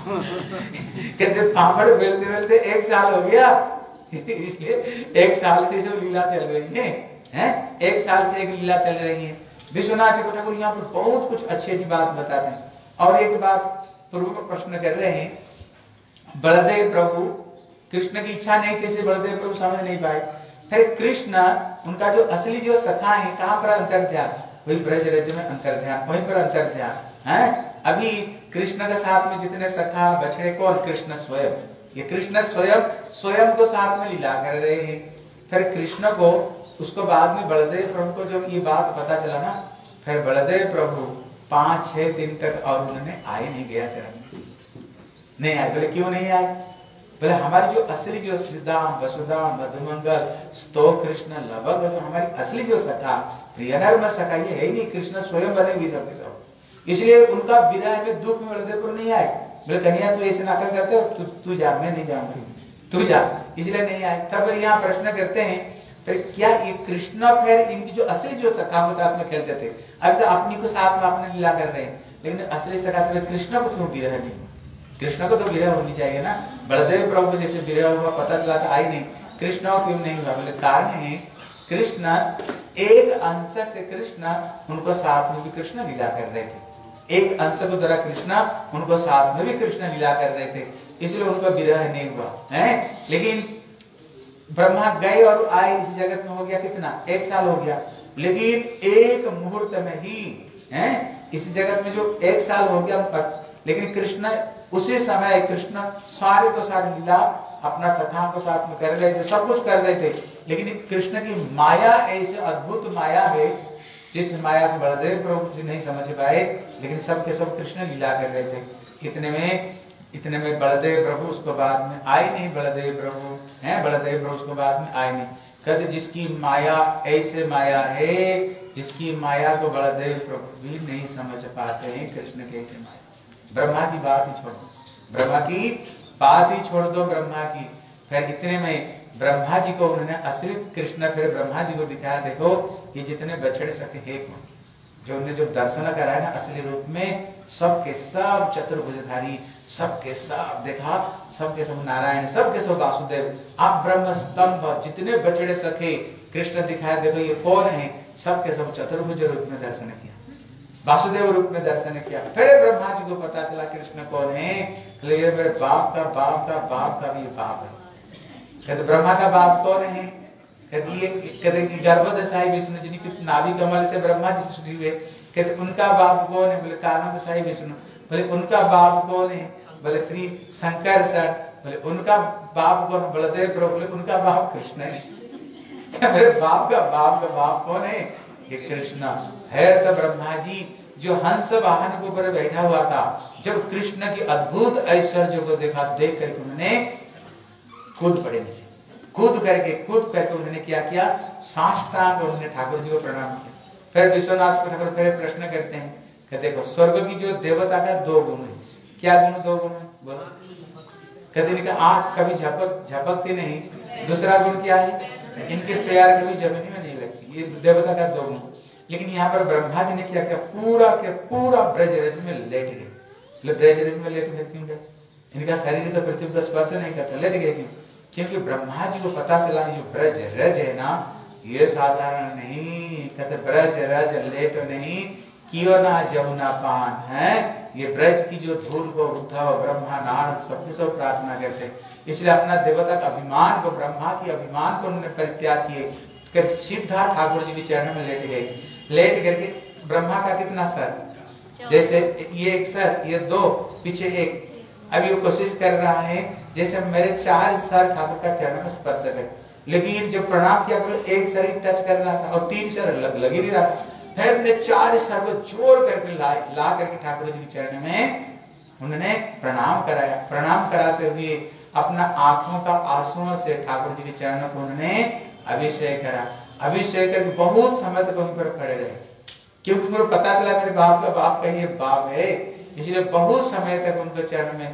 कहते पापड़ बेलते बेलते एक साल हो गया इसलिए एक साल से जो लीला चल रही है, हैं एक साल से एक लीला चल रही है। विश्वनाथ ठाकुर यहाँ पर बहुत कुछ अच्छी अच्छी बात बताते हैं। और एक बात पूर्व को प्रश्न कर रहे हैं, बलदेव प्रभु कृष्ण की इच्छा नहीं थी इसलिए बलदेव प्रभु समझ नहीं पाए। फिर कृष्ण उनका जो असली जो सखा है कहाँ पर अंतर ध्यान, वही ब्रज राज्य में अंतर ध्यान, वहीं पर अंतर ध्यान है। अभी कृष्ण के साथ में जितने सखा बछड़े को और कृष्ण स्वयं, ये कृष्ण स्वयं स्वयं को साथ में लीला कर रहे हैं। फिर कृष्ण को उसको बाद में बलदेव प्रभु को जब ये बात पता चला ना, फिर बलदेव प्रभु पांच छह दिन तक और उन्होंने आए नहीं गया चरण नहीं आए। बोले क्यों नहीं आए, बोले हमारी जो असली जो श्रीधाम वसुधाम मधुमंगल स्तो कृष्ण लवग जो हमारी असली जो सखा प्रियनर में सखा ये है नहीं, कृष्ण स्वयं बनेंगे सबके सब, इसलिए उनका विरह में दुख में बलदेव प्रभु नहीं आए। बोले कन्या तू ऐसे नाटक करते हो, तू तू जा, मैं नहीं जाऊंगा, तू जा, इसलिए नहीं आए। तब यहाँ प्रश्न करते हैं फिर क्या ये कृष्ण फिर इनकी जो असली जो सखा के साथ में खेलते थे, अब तो अपनी को साथ में अपने लीला कर रहे हैं, लेकिन असली सखा तो कृष्ण को क्यों विरह नहीं, कृष्ण को तो विरह होनी चाहिए ना। बलदेव प्रभु को जैसे विरह हुआ पता चला था आई नहीं, कृष्ण क्यों नहीं हुआ, बोले कारण है कृष्ण एक अंश से कृष्ण उनको साथ में भी कृष्ण लीला कर रहे थे, एक अंश को जरा कृष्णा उनको साथ में भी कृष्ण लीला कर रहे थे, इसलिए उनका विरह नहीं हुआ है। लेकिन ब्रह्मा गए और आए इस जगत में हो गया कितना, एक साल हो गया। लेकिन एक मुहूर्त में ही है इस जगत में जो एक साल हो गया, लेकिन कृष्ण उसी समय कृष्ण सारे को सारे लीला अपना सखा को साथ में कर रहे थे, सब कुछ कर रहे थे। लेकिन कृष्ण की माया ऐसे अद्भुत माया है जिस माया को बलदेव प्रभु जी नहीं समझ पाए, लेकिन सब के सब कृष्ण लीला कर रहे थे। इतने में इतने में बलदेव प्रभु उसको बाद में आए नहीं, बलदेव प्रभु हैं बलदेव प्रभु उसको बाद में आए नहीं। कहते जिसकी माया ऐसे माया है जिसकी माया को बलदेव प्रभु भी नहीं समझ पाते हैं, कृष्ण की ऐसे माया। ब्रह्मा की बात ही छोड़ दो, ब्रह्मा की बात ही छोड़ दो ब्रह्मा की। फिर इतने में ब्रह्मा जी को उन्होंने असली कृष्ण फिर ब्रह्मा जी को दिखाया, देखो ये जितने बछड़े सके हे कौन, जो उन्हें जो दर्शन कराया ना असली रूप में, सबके सब चतुर्भुजधारी, सबके सब देखा, सबके सब नारायण, सबके सब वासुदेव, आप ब्रह्म स्तंभ जितने बछड़े सके कृष्ण दिखाया, देखो ये कौन है, सबके सब चतुर्भुज रूप में दर्शन किया, वासुदेव रूप में दर्शन किया। फिर ब्रह्मा जी को पता चला कृष्ण कौन है, ये मेरे बाप का बाप का बाप का भी बाप है। कहते ब्रह्मा का बाप कौन है, कहते ये कहते कि गर्भदशाई विष्णु जिनकी नाभि कमल से ब्रह्मा जी सृष्टि हुए, कहते उनका बाप कौन है, बोले कारणदशाई विष्णु, बोले उनका बाप कौन है, बोले श्री शंकर सर, बोले उनका बाप कौन, बलदेव प्रभु, बोले उनका बाप कृष्ण है। मेरे बाप का बाप का बाप कौन है, ये कृष्ण है। तो ब्रह्मा जी जो हंस वाहन के ऊपर बैठा हुआ था, जब कृष्ण की अद्भुत ऐश्वर्य को देखा, देख करके उन्होंने कूद पड़े नीचे, कूद करके कूद करके उन्होंने क्या किया, साष्टांग उन्होंने ठाकुर जी को प्रणाम किया। फिर विश्वनाथ ठाकुर फिर प्रश्न करते हैं, कहते देखो स्वर्ग की जो देवता का दो गुण है, क्या गुण, दो गुण है बोलो, कहते इनका आंख कभी झपक झपकती नहीं, दूसरा गुण क्या है, इनके पैर कभी जमीन में नहीं लगती, ये देवता का दो गुण। लेकिन यहाँ पर ब्रह्मा जी ने क्या किया, पूरा के पूरा ब्रजरज में लेट गए। ब्रजरज में लेट गए क्यों गए, इनका शरीर तो पृथ्वी का स्पर्श नहीं करता, लेट गए क्यों, क्योंकि ब्रह्मा जी को पता चला ये ब्रज रज है ना, ये साधारण नहीं, कहते ब्रज रज लेट नहीं, कियो ना जमुना पान है, ये ब्रज की जो धूल को उद्धव ब्रह्मा नारद सबके सब प्रार्थना करते, इसलिए अपना देवता का अभिमान को, ब्रह्मा की अभिमान को उन्होंने परित्याग किए, सीधा ठाकुर जी के चरणों में लेट गए। लेट करके ब्रह्मा का कितना सर, जैसे ये एक सर, ये दो, पीछे एक, अभी वो कोशिश कर रहा है जैसे मेरे चार सर ठाकुर का चरण में स्पर्श करे, लेकिन जब प्रणाम किया तो एक सर ही टच कर रहा था और तीन सर लग, लग ही नहीं रहा था। फिर ने चार सर को जोड़ करके ला, ला करके ठाकुर जी के चरण में उन्होंने प्रणाम कराया। प्रणाम कराते हुए अपना आंखों का आंसुओं से ठाकुर जी के चरणों को उन्होंने अभिषेक करा। अभिषेक करके बहुत समय तक उन पर खड़े रहे, क्योंकि उनको पता चला मेरे बाप का बाप का ये बाप है, इसलिए बहुत समय तक उनके चरण में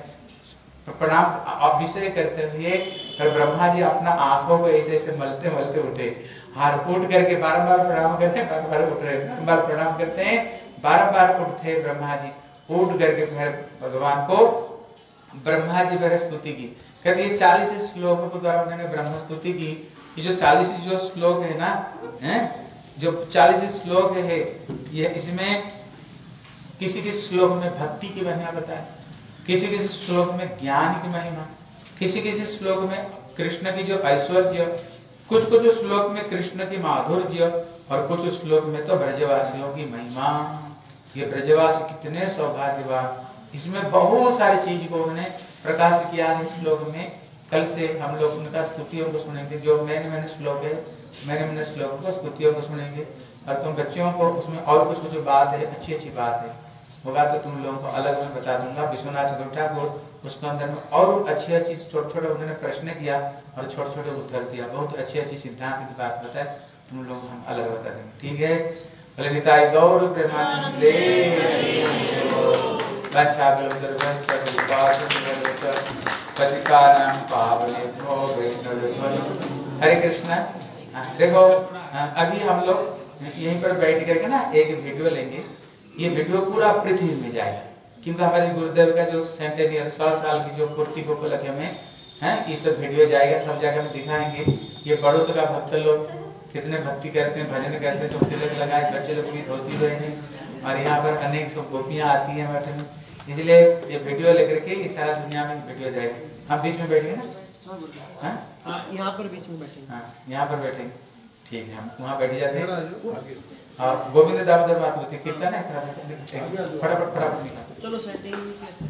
प्रणाम अभिषेक करते हुए फिर ब्रह्मा जी अपना आंखों को ऐसे ऐसे मलते मलते उठे, हार उठ करके बारंबार प्रणाम करते हैं, बार बार उठ रहे, बार प्रणाम करते हैं, बार बार उठते ब्रह्मा जी, उठ करके फिर भगवान को ब्रह्मा जी पर स्तुति की। कहते ये चालीस श्लोकों के द्वारा उन्होंने ब्रह्म स्तुति की। ये जो चालीस जो श्लोक है ना, है जो चालीस श्लोक है, ये इसमें किसी किसी श्लोक में भक्ति की महिमा बताए, किसी किसी श्लोक में ज्ञान की महिमा, किसी किसी श्लोक में कृष्ण की जो ऐश्वर्य, कुछ कुछ श्लोक में कृष्ण की माधुर्य और कुछ श्लोक में तो ब्रजवासियों की महिमा। ये ब्रजवासी कितने सौभाग्यवान, इसमें बहुत सारी चीज को उन्होंने प्रकाश किया है श्लोक में। कल से हम लोग उनका स्तुतियों को सुनेंगे, जो मैंने मैंने श्लोक है, मैंने मैंने श्लोक को स्तुतियों को सुनेंगे, और तुम बच्चों को उसमें और कुछ कुछ बात है, अच्छी अच्छी बात है होगा तो तुम लोगों को अलग में बता दूंगा। विश्वनाथ चतुर्थ ठाकुर उसके अंदर में और अच्छी अच्छी छोटे छोटे उन्होंने प्रश्न किया और छोटे छोटे उत्तर दिया, बहुत अच्छी अच्छी सिद्धांत की बात बताए, तुम लोग हम अलग बता देंगे, ठीक है। बोले निताई गौर प्रेमानंदे हरे कृष्णा। देखो अभी हम लोग यहीं पर बैठ करके ना एक वीडियो लेंगे, ये वीडियो पूरा पृथ्वी में जाएगा, क्योंकि हमारे गुरुदेव का जो सेंटेनियर सौ साल की जो पूर्ति को उपलक्ष्य में है, ये सब वीडियो जाएगा, सब जगह में दिखाएंगे। ये बड़ों का भक्त लोग कितने भक्ति करते हैं, भजन करते हैं, सब तिलक लगाए, बच्चे लोग भी धोती हुए हैं, और यहाँ पर अनेक सब गोपियाँ आती हैं बैठे में, इसलिए ये वीडियो लेकर के ये सारा दुनिया में वीडियो जाएगी। हम बीच में बैठेंगे ना, हाँ हाँ यहाँ पर बीच में बैठेंगे। हाँ यहाँ पर बैठेंगे, ठीक है, हम वहाँ बैठ जाते हैं। और गोविंद दामोदर बात होती कीर्तन है, फटाफट फटाफट निकाल। चलो सेटिंग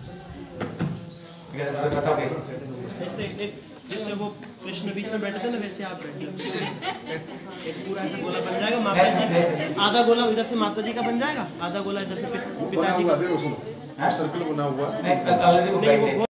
बताओ कैसे। ऐसे एक जैसे वो कृष्ण बीच में बैठे थे ना, वैसे आप बैठे, एक पूरा ऐसा गोला बन जाएगा। माता जी आधा गोला इधर से माता जी का बन जाएगा, आधा गोला इधर से पिताजी का। सर्कल बना हुआ नहीं,